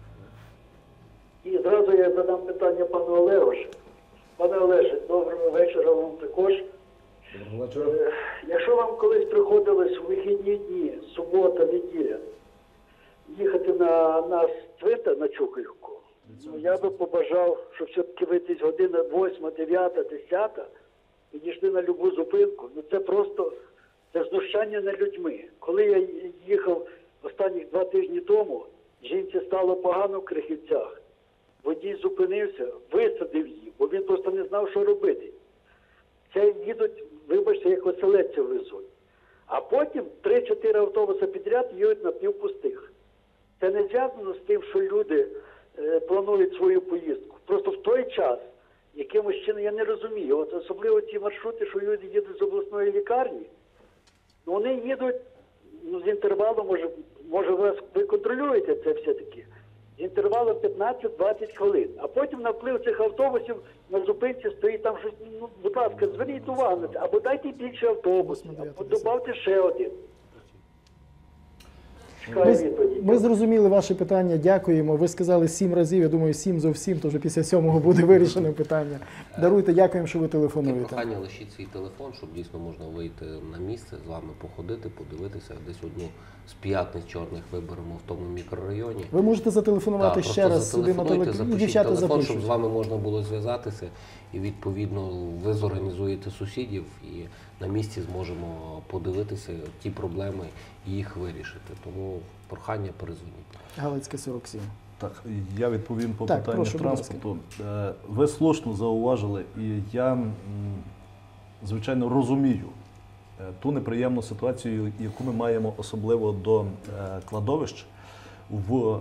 І зразу я задам питання пану Олегу. Пане Олеже, доброго вечора вам також. Е, Якщо вам колись приходилось у вихідні дні, субота, неділя, їхати на нас цвинтар на Чуківку, ну, я би побажав, щоб все-таки ви десь година восьма, дев'ята, десята підійшли на любу зупинку. Ну це просто це знущання над людьми. Коли я їхав останні два тижні тому, жінці стало погано в Крихівцях. Водій зупинився, висадив її, бо він просто не знав, що робити. Це їдуть, вибачте, як оселедців везуть. А потім три-чотири автобуси підряд їдуть на півпустих. Це не зв'язано з тим, що люди е, планують свою поїздку. Просто в той час, якимось чином, я не розумію, от особливо ті маршрути, що люди їдуть з обласної лікарні, ну, вони їдуть ну, з інтервалом, може, може ви, ви контролюєте це все-таки, з інтервалом п'ятнадцять-двадцять хвилин. А потім на вплив цих автобусів на зупинці стоїть там щось, ну, будь ласка, зверніть увагу на це, або дайте більше автобусів, або додавте ще один. Чекаю Ми, відповіді. ми зрозуміли ваше питання, дякуємо. Ви сказали сім разів, я думаю, сім зовсім, то вже після сьомого буде вирішено питання. Даруйте, дякуємо, що ви Таке телефонуєте. прохання, лишіть свій телефон, щоб дійсно можна вийти на місце, з вами походити, подивитися. Десь одну з п'ятниць чорних виберемо в тому мікрорайоні. Ви можете зателефонувати Так, ще просто раз сюди на зателефонуйте, телефон, і запишіть дівчата телефон, щоб запишуть. з вами можна було зв'язатися, і відповідно ви зорганізуєте сусідів, і на місці зможемо подивитися ті проблеми і їх вирішити. Тому прохання перезвоніть. Галицьке сорок сім. Так, я відповім по Так, питанню прошу, будь ласка. транспорту. Е, Ви слушно зауважили, і я, м, звичайно, розумію е, ту неприємну ситуацію, яку ми маємо особливо до е, кладовищ в е,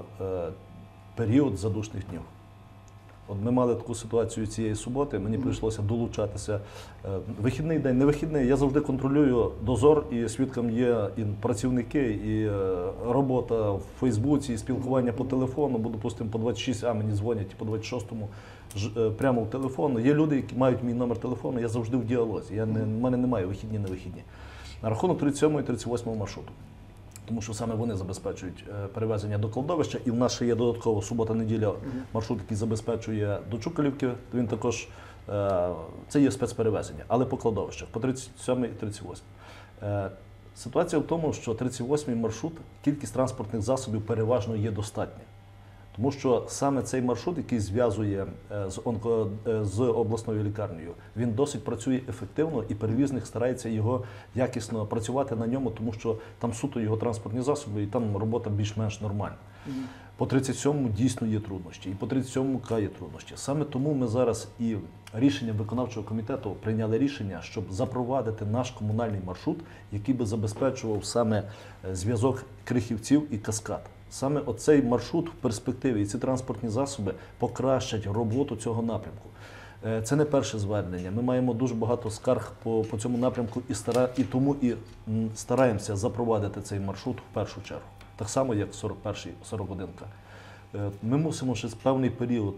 період задушних днів. От ми мали таку ситуацію цієї суботи, мені прийшлося долучатися. Е, Вихідний день, не вихідний, я завжди контролюю дозор, і свідком є і працівники, і е, робота в Фейсбуці, і спілкування по телефону, бо, допустимо, по двадцять шість, а мені дзвонять, і по двадцять шостому ж, е, прямо в телефон. Є люди, які мають мій номер телефону, я завжди в діалозі, я не, в мене немає вихідні, не вихідні. На рахунок тридцять сьомого і тридцять восьмого маршруту. Тому що саме вони забезпечують е, перевезення до кладовища, і в нас ще є додатково субота-неділя маршрут, який забезпечує до Чукалівки. Він також е, це є спецперевезення, але по кладовищах, по тридцять сьомий і тридцять восьмий. Е, ситуація в тому, що тридцять восьмий маршрут, кількість транспортних засобів переважно є достатня. Тому що саме цей маршрут, який зв'язує е, з, онко, е, з обласною лікарнею, він досить працює ефективно, і перевізник старається його якісно працювати на ньому, тому що там суто його транспортні засоби, і там робота більш-менш нормальна. Mm-hmm. По тридцять сьомому дійсно є труднощі, і по тридцять сьомому є труднощі. Саме тому ми зараз і рішенням виконавчого комітету прийняли рішення, щоб запровадити наш комунальний маршрут, який би забезпечував саме зв'язок Крихівців і Каскад. Саме оцей маршрут в перспективі і ці транспортні засоби покращать роботу цього напрямку. Це не перше звернення. Ми маємо дуже багато скарг по, по цьому напрямку, і, стара, і тому і стараємося запровадити цей маршрут в першу чергу. Так само, як сорок перший, сорок одинка. Ми мусимо ще певний період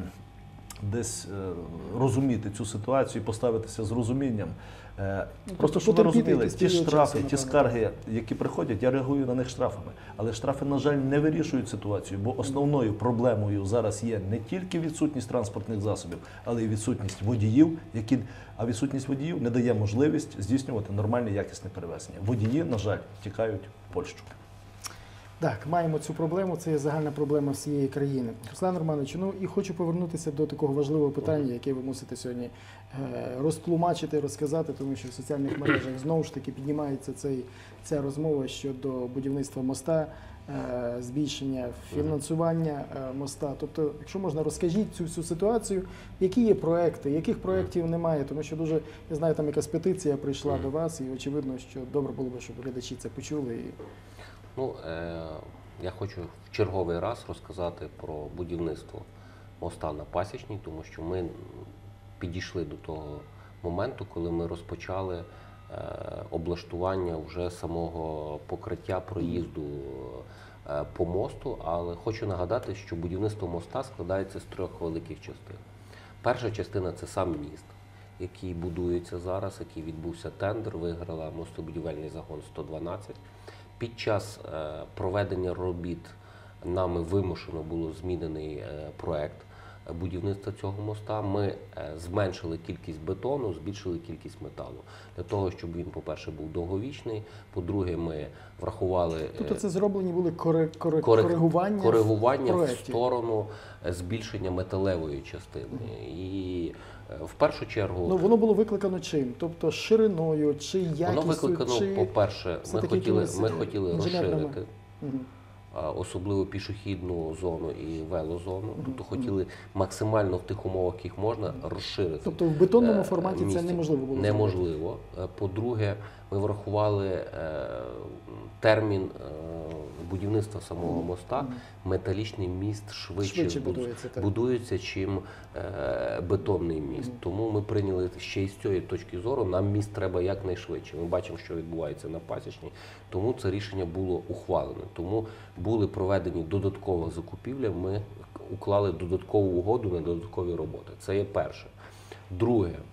десь розуміти цю ситуацію і поставитися з розумінням. Просто щоб ви розуміли, ті штрафи, ті скарги, які приходять, я реагую на них штрафами. Але штрафи, на жаль, не вирішують ситуацію, бо основною проблемою зараз є не тільки відсутність транспортних засобів, але й відсутність водіїв, які, а відсутність водіїв не дає можливість здійснювати нормальне якісне перевезення. Водії, на жаль, тікають в Польщу. Так, маємо цю проблему, це є загальна проблема всієї країни. Руслан Романович, ну і хочу повернутися до такого важливого питання, яке ви мусите сьогодні е, розтлумачити, розказати, тому що в соціальних мережах знову ж таки піднімається цей, ця розмова щодо будівництва моста, е, збільшення фінансування е, моста. Тобто, якщо можна, розкажіть цю всю ситуацію, які є проекти, яких проєктів немає, тому що дуже, я знаю, там якась петиція прийшла до вас, і очевидно, що добре було б, щоб глядачі це почули. І... Ну, е, я хочу в черговий раз розказати про будівництво моста на Пасічній, тому що ми підійшли до того моменту, коли ми розпочали е, облаштування вже самого покриття проїзду е, по мосту, але хочу нагадати, що будівництво моста складається з трьох великих частин. Перша частина – це сам міст, який будується зараз, який відбувся тендер, виграла мостобудівельний загон сто дванадцять. Під час е, проведення робіт нами вимушено було змінений е, проект будівництва цього моста. Ми е, зменшили кількість бетону, збільшили кількість металу. Для того, щоб він, по-перше, був довговічний, по-друге, ми врахували… Е, тобто це зроблені були кори, кори, корек, коригування, коригування в, в сторону збільшення металевої частини. Mm-hmm. І в першу чергу… Ну, воно було викликано чим? Тобто шириною, чи якістю, Воно викликано, чи... по-перше, ми хотіли, ми хотіли розширити, угу. особливо пішохідну зону і велозону. Угу. Тобто хотіли максимально в тих умовах, яких можна, розширити. Тобто в бетонному форматі місце. Це неможливо було? Неможливо. По-друге, ми врахували е, термін е, будівництва самого моста. Металічний міст швидше, швидше будується, будується, чим е, бетонний міст. Mm. Тому ми прийняли ще й з цієї точки зору, нам міст треба якнайшвидше. Ми бачимо, що відбувається на Пасічній, тому це рішення було ухвалене. Тому були проведені додаткова закупівля, ми уклали додаткову угоду на додаткові роботи. Це є перше. Друге,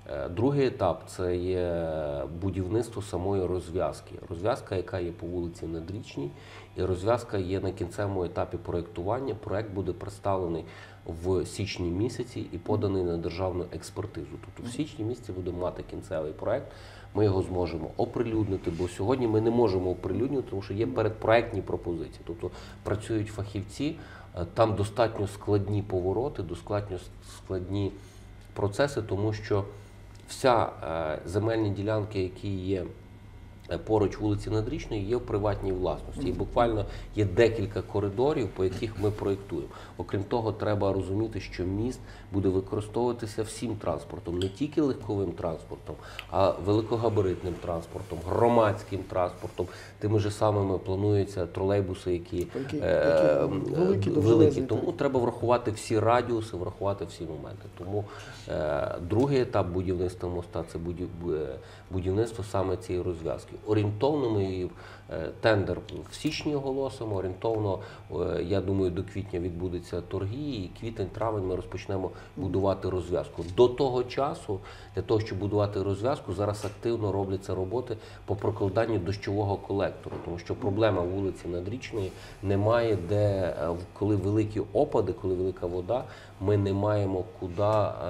Е, Другий етап – це є будівництво самої розв'язки. Розв'язка, яка є по вулиці Надрічній, і розв'язка є на кінцевому етапі проєктування. Проєкт буде представлений в січні місяці і поданий на державну експертизу. Тобто в січні місяці будемо мати кінцевий проєкт, ми його зможемо оприлюднити, бо сьогодні ми не можемо оприлюднити, тому що є передпроєктні пропозиції. Тобто працюють фахівці, там достатньо складні повороти, достатньо складні процеси, тому що вся земельні ділянки, які є поруч вулиці Надрічної, є в приватній власності. І буквально є декілька коридорів, по яких ми проєктуємо. Окрім того, треба розуміти, що міст буде використовуватися всім транспортом, не тільки легковим транспортом, а великогабаритним транспортом, громадським транспортом. Тими ж самими плануються тролейбуси, які, які, е, які великі, великі. Тому треба врахувати всі радіуси, врахувати всі моменти. Тому е, другий етап будівництва моста – це будів, будівництво саме цієї розв'язки. Орієнтовно ми її, тендер в січні оголосимо, орієнтовно, я думаю, до квітня відбудеться торги, і квітень-травень ми розпочнемо будувати розв'язку. До того часу, для того, щоб будувати розв'язку, зараз активно робляться роботи по прокладанню дощового колектора, тому що проблема вулиці Надрічної немає, де, коли великі опади, коли велика вода, ми не маємо куди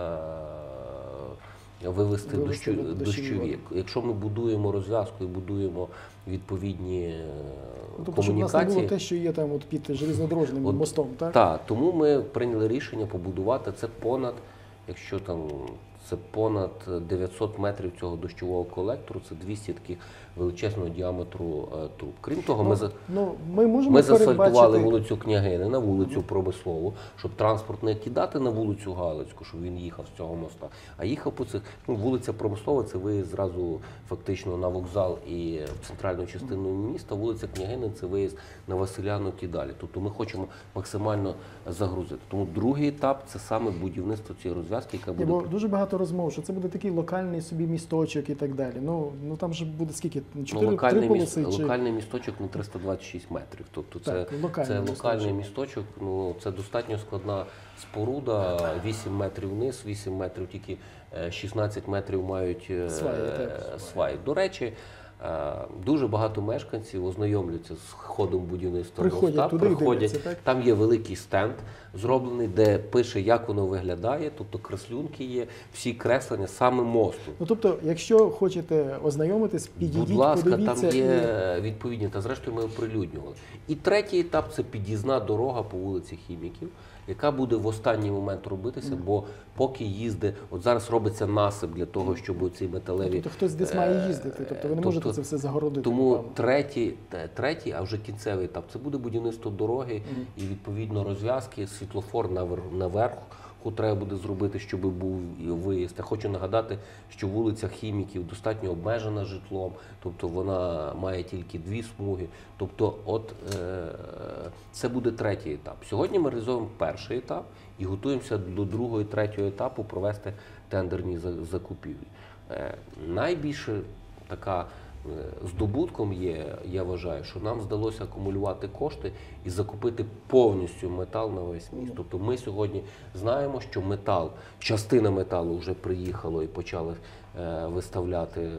вивести дощові. дощові. Якщо ми будуємо розв'язку і будуємо відповідні ну, тобто, комунікації. Щоб у нас не було те, що є там от під железнодорожним от, мостом, так? Так, тому ми прийняли рішення побудувати це понад, якщо там це понад дев'ятсот метрів цього дощового колектору, це двісті таких величезного діаметру е, труб. Крім того, ну, ми, за... ну, ми, можемо ми засфальтували передбачити... вулицю Княгинина, вулицю Промислову, щоб транспорт не кидати на вулицю Галицьку, щоб він їхав з цього моста, а їхав по цих, ну, вулиця Промислова – це виїзд зразу фактично на вокзал і в центральну частину міста, вулиця Княгинин – це виїзд на Василянок і далі. Тобто ми хочемо максимально загрузити. Тому другий етап – це саме будівництво цієї розв'язки, яка буде... Бо дуже багато розмов, що це буде такий локальний собі місточок і так далі. Ну, ну там же буде скільки? чотири, ну, локальний, три полоси? міст, Чи... локальний місточок на триста двадцять шість метрів. Тобто це, так, локальний, це місточок. локальний місточок, ну, це достатньо складна споруда, вісім метрів вниз, вісім метрів, тільки шістнадцять метрів мають сваї. Так. сваї. До речі, дуже багато мешканців ознайомлюються з ходом будівництва приходять моста, туди, приходять. Дивляться, так? Там є великий стенд зроблений, де пише, як воно виглядає, тобто креслюнки є, всі креслення саме мосту. Ну, тобто, якщо хочете ознайомитись, підійдіть, будь ласка, подивіться. там є і... відповідні, та зрештою ми оприлюднювали. І третій етап – це під'їзна дорога по вулиці Хіміків, яка буде в останній момент робитися, бо поки їздить, от зараз робиться насип для того, щоб ці металеві... Тобто хтось десь має їздити, тобто ви не можете тобто, це все загородити. Тому напевно. третій, третій, а вже кінцевий етап – це буде будівництво дороги Мгм. і відповідно розв'язки, світлофор наверх, треба буде зробити, щоб був виїзд. Я хочу нагадати, що вулиця Хіміків достатньо обмежена житлом, тобто вона має тільки дві смуги. Тобто от е, це буде третій етап. Сьогодні ми реалізуємо перший етап і готуємося до другого і третього етапу провести тендерні закупівлі. Е, найбільше така здобутком є, я вважаю, що нам вдалося акумулювати кошти і закупити повністю метал на весь міст. Тобто ми сьогодні знаємо, що метал, частина металу вже приїхала і почали е, виставляти е,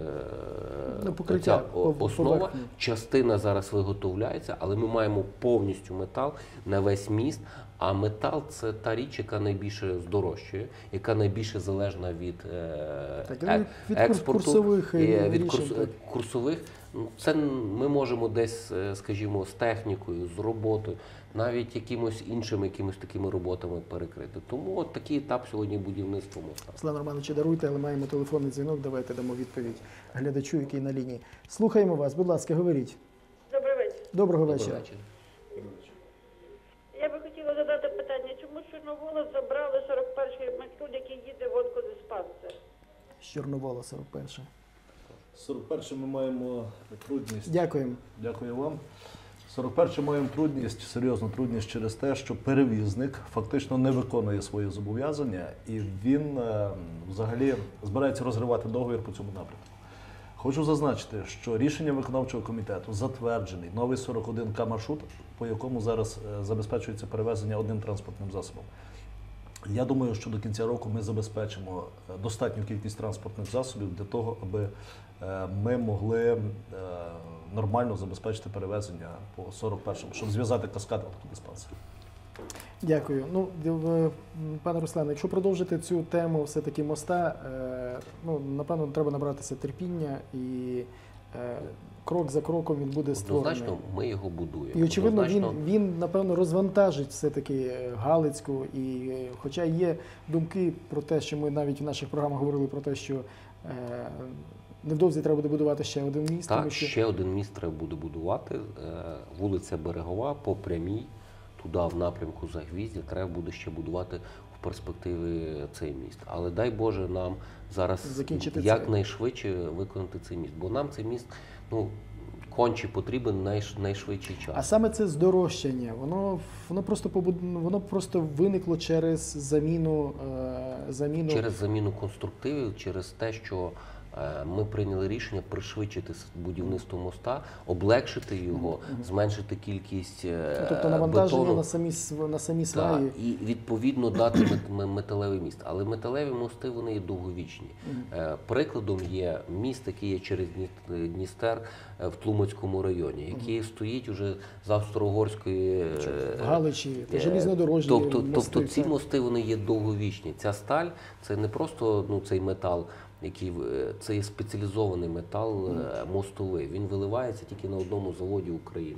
ну, покриття, ця основа. поверхні. Частина зараз виготовляється, але ми маємо повністю метал на весь міст. А метал – це та річ, яка найбільше здорожчує, яка найбільше залежна від, так, е, від експорту, курсових, і від рішень, курс, так. курсових. Це ми можемо десь, скажімо, з технікою, з роботою, навіть якимось іншими якимось такими роботами перекрити. Тому от такий етап сьогодні будівництва моста. Руслан Романович, даруйте, але маємо телефонний дзвінок, давайте дамо відповідь глядачу, який на лінії. Слухаємо вас, будь ласка, говоріть. Добрий вечір. Доброго Добрий вечора. вечір. Я би хотіла задати питання, чому з Чорновола забрали сорок перший маршрут, який їде в онкодиспансер? З Чорновола, сорок перше. сорок перше ми маємо трудність. Дякуємо. Дякую вам. сорок перше маємо трудність, серйозну трудність через те, що перевізник фактично не виконує свої зобов'язання і він е, взагалі збирається розривати договір по цьому напрямку. Хочу зазначити, що рішення виконавчого комітету затверджений новий сорок один К маршрут, по якому зараз е, забезпечується перевезення одним транспортним засобом. Я думаю, що до кінця року ми забезпечимо достатню кількість транспортних засобів для того, аби ми могли нормально забезпечити перевезення по сорок першому, щоб зв'язати каскад автодиспансерів. Дякую. Ну, пане Руслане, якщо продовжити цю тему все-таки моста, ну, напевно, треба набратися терпіння і крок за кроком він буде створений. Однозначно, ми його будуємо. І, очевидно, Однозначно... він, він, напевно, розвантажить все-таки Галицьку. І, хоча є думки про те, що ми навіть в наших програмах говорили про те, що е, невдовзі треба буде будувати ще один міст. Так, тому що... ще один міст треба буде будувати. Вулиця Берегова по прямій, туди в напрямку Загвіздя, треба буде ще будувати в перспективі цей міст. Але дай Боже нам зараз Закінчити якнайшвидше виконати цей міст. Бо нам цей міст, ну, конче потрібен найш, найшвидший час. А саме це здорожчання, воно, воно, просто, побуд... воно просто виникло через заміну, е, заміну... Через заміну конструктивів, через те, що ми прийняли рішення пришвидшити будівництво моста, облегшити його, mm-hmm. зменшити кількість бетону. Тобто навантаження на самі, на самі сваї. Так, і відповідно дати металевий міст. Але металеві мости, вони є довговічні. Mm-hmm. Прикладом є міст, який є через Дністер в Тлумацькому районі, який mm-hmm. стоїть уже з австро-угорської... В Галичі, железнодорожні тобто, мости. Тобто ці мости, вони є довговічні. Ця сталь, це не просто ну, цей метал, який, це є спеціалізований метал мостовий. Він виливається тільки на одному заводі України.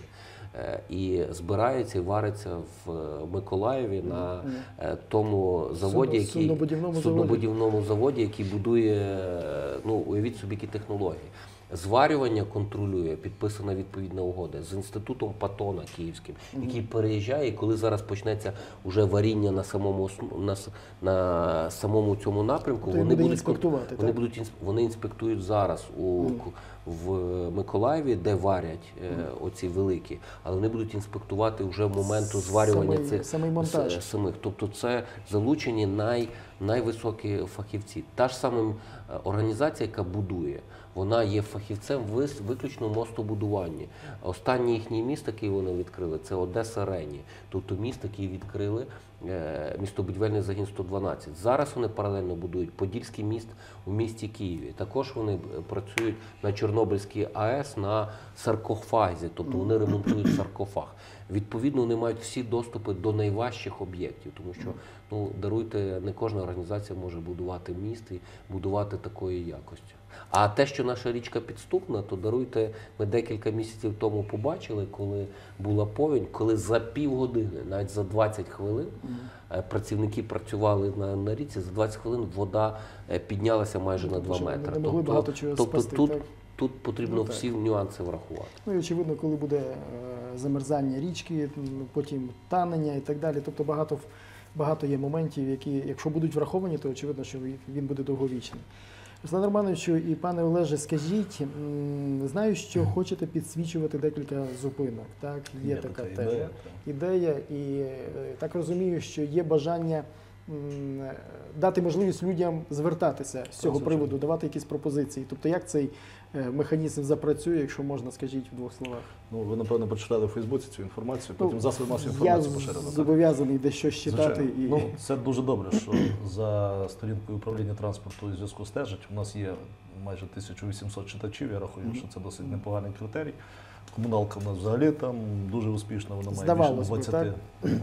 І збирається і вариться в Миколаєві на тому заводі, який, суднобудівному, суднобудівному заводі, який будує, ну, уявіть собі, які технології. Зварювання контролює, підписана відповідна угода з інститутом Патона київським, який переїжджає, і коли зараз почнеться уже варіння на самому, на, на самому цьому напрямку, вони будуть інспектувати. Вони, будуть, вони інспектують зараз у, mm. в Миколаєві, де варять е, оці великі, але вони будуть інспектувати вже в моменту зварювання самий, цих самий монтаж. самих. Тобто це залучені най, найвисокі фахівці. Та ж сама організація, яка будує, вона є фахівцем виключно мостобудуванні. Останній їхній міст, який вони відкрили, це Одеса Рені. Тобто міст, який відкрили, містобудівельний загін сто дванадцять. Зараз вони паралельно будують Подільський міст у місті Києві. Також вони працюють на Чорнобильській АЕС на саркофазі, тобто вони ремонтують саркофаг. Відповідно, вони мають всі доступи до найважчих об'єктів, тому що, ну, даруйте, не кожна організація може будувати міст і будувати такої якості. А те, що наша річка підступна, то даруйте, ми декілька місяців тому побачили, коли була повінь, коли за півгодини, навіть за двадцять хвилин, mm. працівники працювали на, на річці, за двадцять хвилин вода піднялася майже на два метри. Не могли багато чого тобто спасти, тут, так? тут потрібно ну, всі нюанси врахувати. Ну і очевидно, коли буде е, замерзання річки, потім танення і так далі, тобто багато, багато є моментів, які, якщо будуть враховані, то очевидно, що він буде довговічний. Руслан Романовичу і пане Олеже, скажіть, знаю, що хочете підсвічувати декілька зупинок, так? Є, є така, така ідея, ідея, і так розумію, що є бажання дати можливість людям звертатися з цього приводу, давати якісь пропозиції. Тобто, як цей механізм запрацює, якщо можна, скажіть в двох словах? Ну, ви, напевно, прочитали у Фейсбуці цю інформацію, потім ну, засоби масової інформації поширили. Я зобов'язаний дещо читати. І... Ну, це дуже добре, що за сторінкою управління транспорту і зв'язку стежать. У нас є майже тисяча вісімсот читачів, я рахую, mm-hmm. що це досить непоганий критерій. Комуналка в нас взагалі там дуже успішна, вона має Здавалось більше двадцять.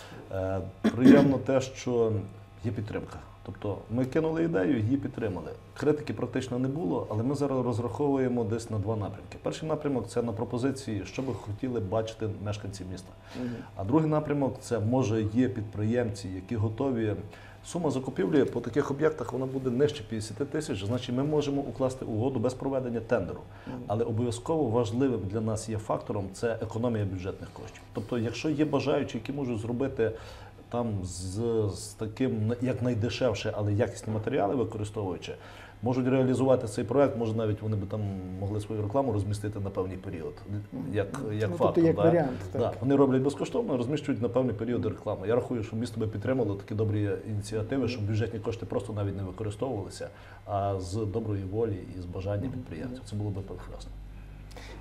Приємно те, що є підтримка. Тобто ми кинули ідею, її підтримали. Критики практично не було, але ми зараз розраховуємо десь на два напрямки. Перший напрямок – це на пропозиції, що би хотіли бачити мешканці міста. Угу. А другий напрямок – це, може, є підприємці, які готові. Сума закупівлі по таких об'єктах вона буде нижче п'ятдесят тисяч, значить ми можемо укласти угоду без проведення тендеру. Але обов'язково важливим для нас є фактором – це економія бюджетних коштів. Тобто, якщо є бажаючі, які можуть зробити там з, з таким, як найдешевше, але якісні матеріали використовуючи, можуть реалізувати цей проект, може навіть вони б там могли свою рекламу розмістити на певний період, як, як ну, фактор. Тобто як да? варіант. Так. Да. Вони роблять безкоштовно, розміщують на певний період реклами. Я рахую, що місто би підтримало такі добрі ініціативи, щоб бюджетні кошти просто навіть не використовувалися, а з доброї волі і з бажання підприємців. Це було б прекрасно.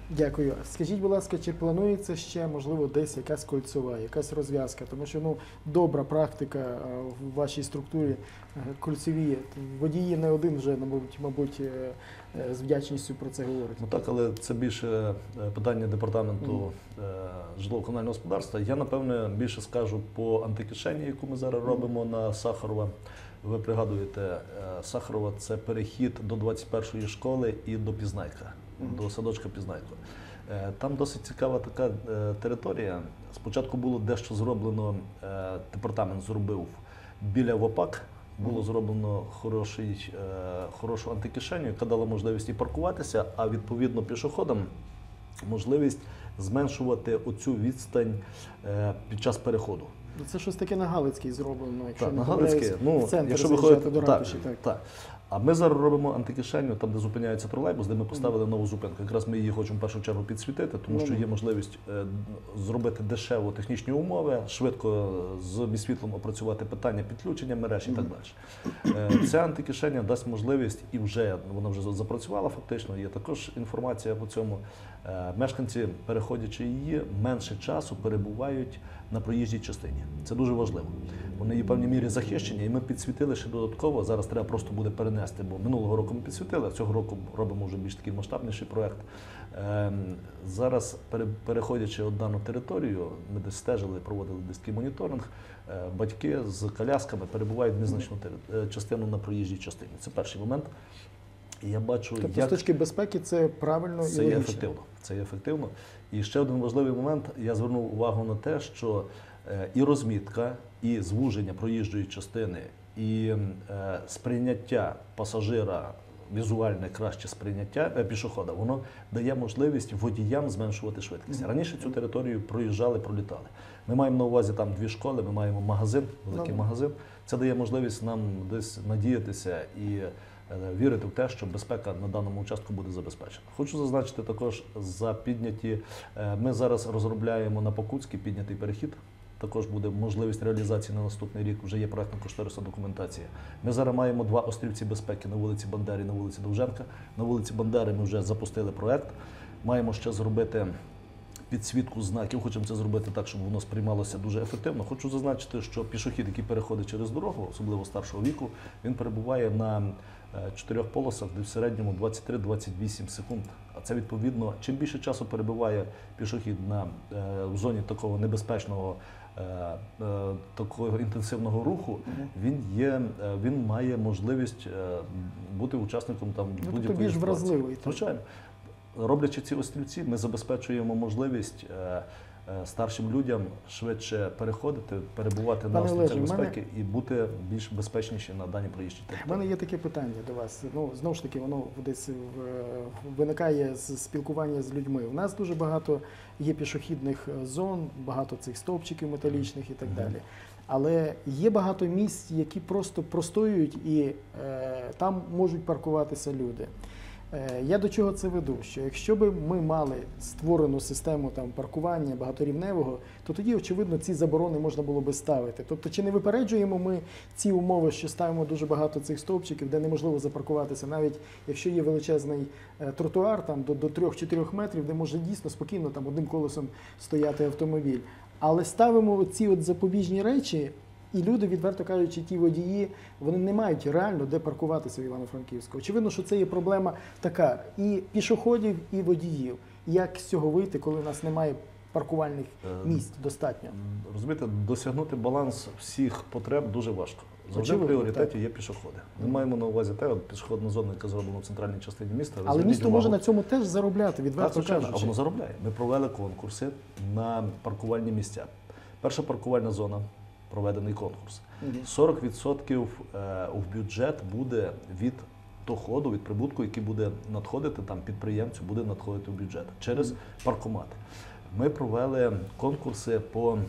Дякую. Скажіть, будь ласка, чи планується ще, можливо, десь якась кольцова, якась розв'язка? Тому що ну, добра практика е, в вашій структурі е, кольцеві. Водії не один вже, мабуть, мабуть е, е, з вдячністю про це говорить. Ну так, але це більше е, питання департаменту е, житлово-комунального господарства. Я, напевне, більше скажу по антикишені, яку ми зараз робимо на Сахарова. Ви пригадуєте, е, Сахарова – це перехід до двадцять першої школи і до Пізнайка, до садочка Пізнайко. Е, Там досить цікава така е, територія. Спочатку було дещо зроблено, е, департамент зробив біля ВОПАК, було зроблено хороший, е, хорошу антикишеню, яка дала можливість і паркуватися, а відповідно пішоходам можливість зменшувати оцю відстань е, під час переходу. Це щось таке на Галицькій зроблено, якщо Так, не на Галицькій, помиляюсь, ну, в центр якщо заїжджати виходить, до так, ратуші. Так. так. А ми зараз робимо антикишеню, там, де зупиняється тролейбус, де ми поставили нову зупинку. Якраз ми її хочемо в першу чергу підсвітити, тому що є можливість е, зробити дешево технічні умови, швидко з міськсвітлом опрацювати питання підключення мереж і так далі. Е, ця антикишеня дасть можливість, і вже вона вже запрацювала фактично, є також інформація по цьому. Е, мешканці, переходячи її, менше часу перебувають на проїжджій частині. Це дуже важливо. Вони є в певній мірі захищені, і ми підсвітили ще додатково. Зараз треба просто буде перенести, бо минулого року ми підсвітили, а цього року робимо вже більш такий масштабніший проєкт. Зараз, переходячи от дану територію, ми десь стежили, проводили десь такий моніторинг, батьки з колясками перебувають незначну частину на проїжджій частині. Це перший момент. І я бачу, тобто як... з точки безпеки це правильно це і логічно. Є ефективно. Це є ефективно. І ще один важливий момент, я звернув увагу на те, що і розмітка, і звуження проїжджої частини, і е, сприйняття пасажира, візуальне краще сприйняття е, пішохода, воно дає можливість водіям зменшувати швидкість. Раніше цю територію проїжджали, пролітали. Ми маємо на увазі там дві школи, ми маємо магазин, великий Ну, магазин. Це дає можливість нам десь надіятися і вірити в те, що безпека на даному участку буде забезпечена. Хочу зазначити також за підняті, ми зараз розробляємо на Покутський піднятий перехід. Також буде можливість реалізації на наступний рік, вже є проектно-кошторисна документація. Ми зараз маємо два острівці безпеки на вулиці Бандери і на вулиці Довженка. На вулиці Бандери ми вже запустили проект. Маємо ще зробити підсвітку знаків, хочемо це зробити так, щоб воно сприймалося дуже ефективно. Хочу зазначити, що пішохід, який переходить через дорогу, особливо старшого віку, він перебуває на чотирьох полосах, де в середньому двадцять три - двадцять вісім секунд. А це відповідно, чим більше часу перебуває пішохід на, е, в зоні такого небезпечного, е, е, такого інтенсивного руху, він, є, е, він має можливість е, бути учасником там Ну, будь-якої тобто більш ситуації. вразливий. так. Звичайно. Роблячи ці острівці, ми забезпечуємо можливість е, е, старшим людям швидше переходити, перебувати на Пане острівцях Олеже, в мене- безпеки і бути більш безпечніші на даній проїжджій У території. мене є таке питання до вас. Ну, знову ж таки, воно десь в- виникає з спілкування з людьми. У нас дуже багато є пішохідних зон, багато цих стовпчиків металічних і так далі. Але є багато місць, які просто простоюють і е, там можуть паркуватися люди. Е, Я до чого це веду? Що якщо б ми мали створену систему там паркування багаторівневого, то тоді, очевидно, ці заборони можна було би ставити. Тобто, чи не випереджуємо ми ці умови, що ставимо дуже багато цих стовпчиків, де неможливо запаркуватися, навіть якщо є величезний е, тротуар там до, до трьох-чотирьох метрів, де може дійсно спокійно там одним колесом стояти автомобіль. Але ставимо ці от запобіжні речі. І люди, відверто кажучи, ті водії, вони не мають реально де паркуватися в Івано-Франківську. Очевидно, що це є проблема така і пішоходів, і водіїв. Як з цього вийти, коли у нас немає паркувальних місць достатньо? Розумієте, досягнути баланс всіх потреб дуже важко. Завжди в Очевидно, пріоритеті так. є пішоходи. Ми маємо на увазі те, от пішохідну зону, яка зроблена в центральній частині міста. ви Але зверніть місто увагу. може на цьому теж заробляти, Так, відверто звичайно, а кажучи. воно заробляє. Ми провели конкурси на паркувальні місця. Перша паркувальна зона, проведений конкурс. сорок відсотків в бюджет буде від доходу, від прибутку, який буде надходити там підприємцю, буде надходити в бюджет через паркомати. Ми провели конкурси по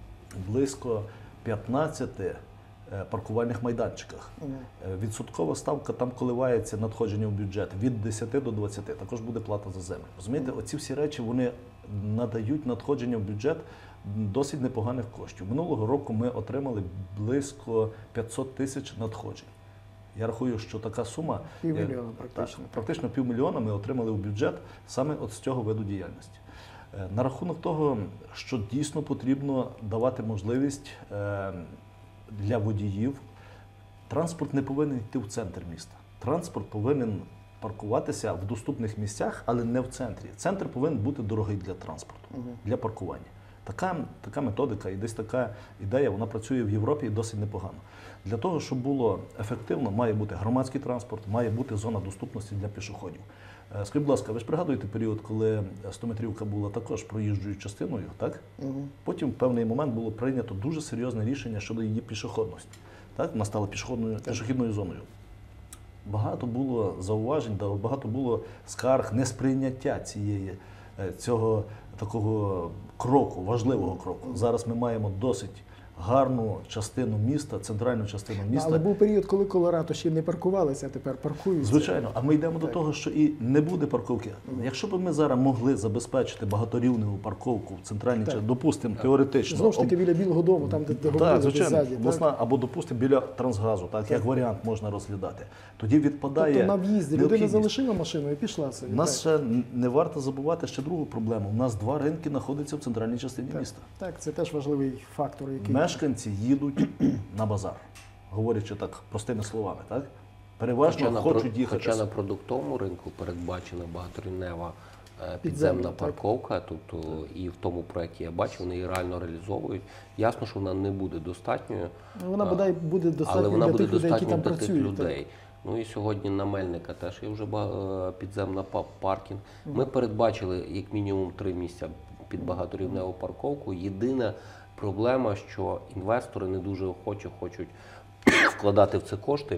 близько п'ятнадцяти паркувальних майданчиках. Відсоткова ставка там коливається надходження в бюджет від десяти до двадцяти. Також буде плата за землю. Розумієте, оці всі речі, вони надають надходження в бюджет досить непоганих коштів. Минулого року ми отримали близько п'ятсот тисяч надходжень. Я рахую, що така сума Півмільйона е, практично. Так, практично півмільйона ми отримали в бюджет саме от з цього виду діяльності. Е, На рахунок того, що дійсно потрібно давати можливість е, для водіїв, транспорт не повинен йти в центр міста. Транспорт повинен паркуватися в доступних місцях, але не в центрі. Центр повинен бути дорогий для транспорту, для паркування. Така, така методика і десь така ідея, вона працює в Європі і досить непогано. Для того, щоб було ефективно, має бути громадський транспорт, має бути зона доступності для пішоходів. Е, Скажіть, будь ласка, ви ж пригадуєте період, коли стометрівка була також проїжджою частиною, так? Угу. Потім в певний момент було прийнято дуже серйозне рішення щодо її пішохідності. Так? Вона стала пішохідною, пішохідною зоною. Багато було зауважень, да, багато було скарг, несприйняття цієї, е, цього такого кроку, важливого кроку. Зараз ми маємо досить гарну частину міста, центральну частину міста. Але був період, коли Колорадо ще не паркувалися, а тепер паркуються. Звичайно, а ми йдемо Так. до того, що і не буде парковки. Якщо б ми зараз могли забезпечити багаторівневу парковку в центральній Так. частині, допустимо, теоретично. Знову ж таки біля Білого дому, там, де, де Так, говорили, де звичайно, ззаді. обласна, Так? або, допустимо, біля Трансгазу, так, як варіант можна розглядати. Тоді відпадає Тобто на в'їзді людина необхідність. залишила машину і пішла собі. У нас так. ще не варто забувати ще другу проблему. У нас два ринки знаходяться в центральній частині Так. міста. Так, це теж важливий фактор, який... Мешканці їдуть на базар, говорячи так простими словами, так? Переважно Хоча на, хочуть про- їхати. хоча на продуктовому ринку передбачена багаторівнева е, Підземна, підземна так. парковка, тобто і в тому проєкті я бачив, вони її реально реалізовують. Ясно, що вона не буде достатньою, Ну, Вона бодай буде але достатньо вона для буде тих людей, які достатньо там для тих працюють. так. людей. Ну і сьогодні на Мельника теж є вже ба- е, підземна па- паркінг. Ми передбачили як мінімум три місця під багаторівневу парковку. Єдина проблема, що інвестори не дуже охоче хочуть вкладати в це кошти.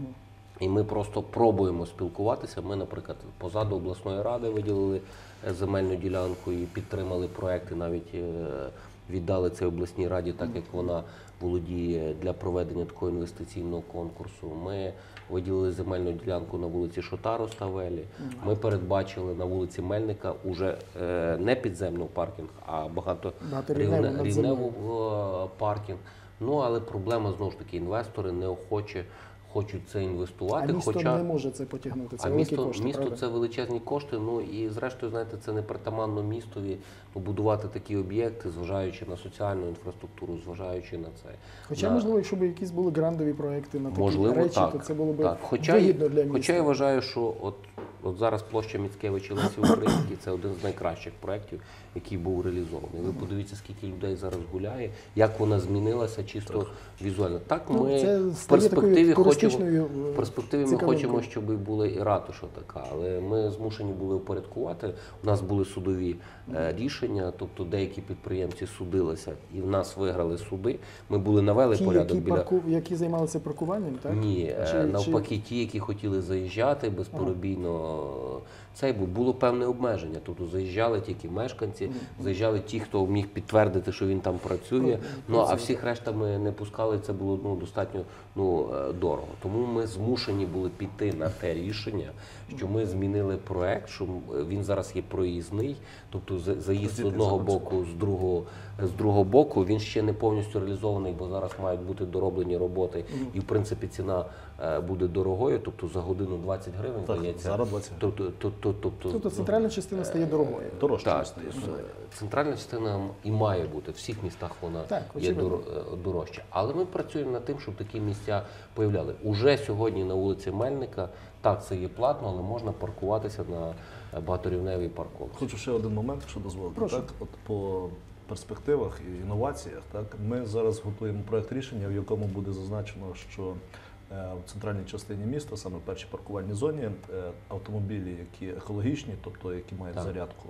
І ми просто пробуємо спілкуватися. Ми, наприклад, позаду обласної ради виділили е, земельну ділянку і підтримали проекти, навіть е, віддали це обласній раді, так як вона володіє для проведення такого інвестиційного конкурсу. Ми виділили земельну ділянку на вулиці Шотару Ставелі. Ми передбачили на вулиці Мельника уже е, не підземний паркінг, а Багаторівневу, багаторівневу е, паркінг. Ну, але проблема, знову ж таки, інвестори неохоче хочуть це інвестувати. А місто хоча... не може це потягнути, це А великі місто, кошти, місто правда? це величезні кошти, ну і зрештою, знаєте, це не притаманно містові побудувати такі об'єкти, зважаючи на соціальну інфраструктуру, зважаючи на це. Хоча, на... можливо, якщо б якісь були грандові проекти на такі Можливо, речі, так, то це було б так. Хоча, вигідно для міста. Хоча я вважаю, що от, от зараз площа Міцкевича Лесі Українській – це один з найкращих проєктів, який був реалізований. Ви подивіться, скільки людей зараз гуляє, як вона змінилася чисто візуально. Так, Ну, ми це в стає перспективі такою хочемо, туристичною, е, в перспективі ми цікавинкою. хочемо, щоб і була і ратуша така, але ми змушені були упорядкувати. У нас були судові е, рішення, тобто деякі підприємці судилися і в нас виграли суди. Ми були навели Ті, порядок які, біля... парку... які займалися паркуванням, так? Ні, е, Чи- навпаки, ті, які хотіли заїжджати безперебійно, цей був було певне обмеження. Тобто заїжджали тільки мешканці, заїжджали ті, хто міг підтвердити, що він там працює. Ну а всіх решта ми не пускали. Це було ну достатньо ну е, дорого. Тому ми змушені були піти на те рішення, що ми змінили проект, що він зараз є проїзний, тобто за- заїзд з одного боку, з другого з другого боку він ще не повністю реалізований, бо зараз мають бути дороблені роботи, і в принципі ціна е, буде дорогою, тобто за годину двадцять гривень, Так, здається. зараз двадцять гривень. Тобто, тобто, тобто, Тобто центральна частина стає дорогою. Дорожче так, стає. центральна частина і має бути, в всіх містах вона Так, є очевидно. дор- дорожча. Але ми працюємо над тим, щоб такі місця появляли. Уже сьогодні на вулиці Мельника, так, це є платно, але можна паркуватися на багаторівневій парковці. Хочу ще один момент, якщо дозволите. Прошу. Так, от по перспективах і інноваціях, так, ми зараз готуємо проект рішення, в якому буде зазначено, що е, в центральній частині міста, саме в першій паркувальній зоні, е, автомобілі, які екологічні, тобто які мають Так. зарядку,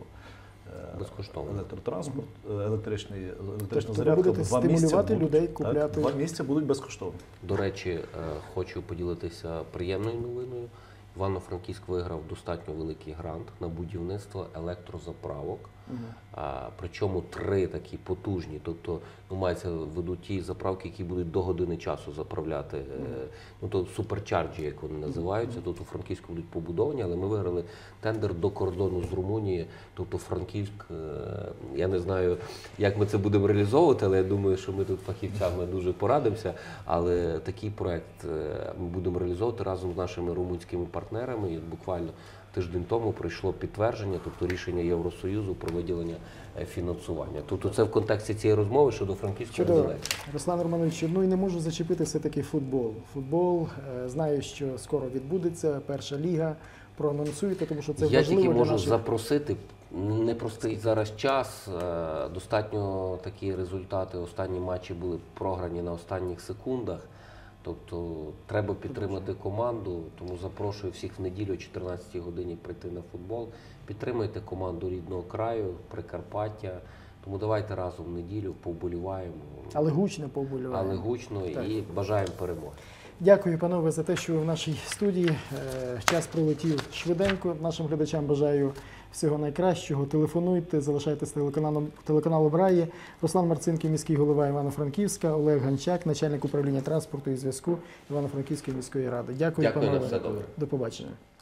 е, Безкоштовно. електротранспорт, е, електричний, електрична Тобто ви зарядка, будете два місця стимулювати будуть, людей так, купляти- два місця будуть безкоштовні. До речі, е, хочу поділитися приємною новиною. Івано-Франківськ виграв достатньо великий грант на будівництво електрозаправок А, причому три такі потужні, тобто ну, мається в виду ті заправки, які будуть до години часу заправляти, е, ну то суперчарджі, як вони називаються, тут у Франківську будуть побудовані, але ми виграли тендер до кордону з Румунії, тобто Франківськ, е, я не знаю, як ми це будемо реалізовувати, але я думаю, що ми тут фахівцями дуже порадимося, але такий проект е, ми будемо реалізовувати разом з нашими румунськими партнерами, і буквально тиждень тому прийшло підтвердження, тобто рішення Євросоюзу про виділення е, фінансування. Тобто це в контексті цієї розмови щодо Франківського Чудово. недалеко. Руслан Романович, ну і не можу зачепити все-таки футбол. Футбол, е, знаю, що скоро відбудеться, перша ліга, проанонсуєте, тому що це Я важливо тільки для можу наших... запросити, непростий зараз час, е, достатньо такі результати, останні матчі були програні на останніх секундах, тобто треба підтримати команду, тому запрошую всіх в неділю о чотирнадцятій годині прийти на футбол, підтримайте команду рідного краю, Прикарпаття, тому давайте разом в неділю повболіваємо, Але гучно поболюваємо. але гучно Так. і бажаємо перемоги. Дякую, панове, за те, що ви в нашій студії. Е, Час пролетів швиденько. Нашим глядачам бажаю всього найкращого. Телефонуйте, залишайтесь телеканалом, телеканалом Раї. Руслан Марцинків, міський голова Івано-Франківська, Олег Ганчак, начальник управління транспорту і зв'язку Івано-Франківської міської ради. Дякую, Дякую, на панове. все добре. До побачення.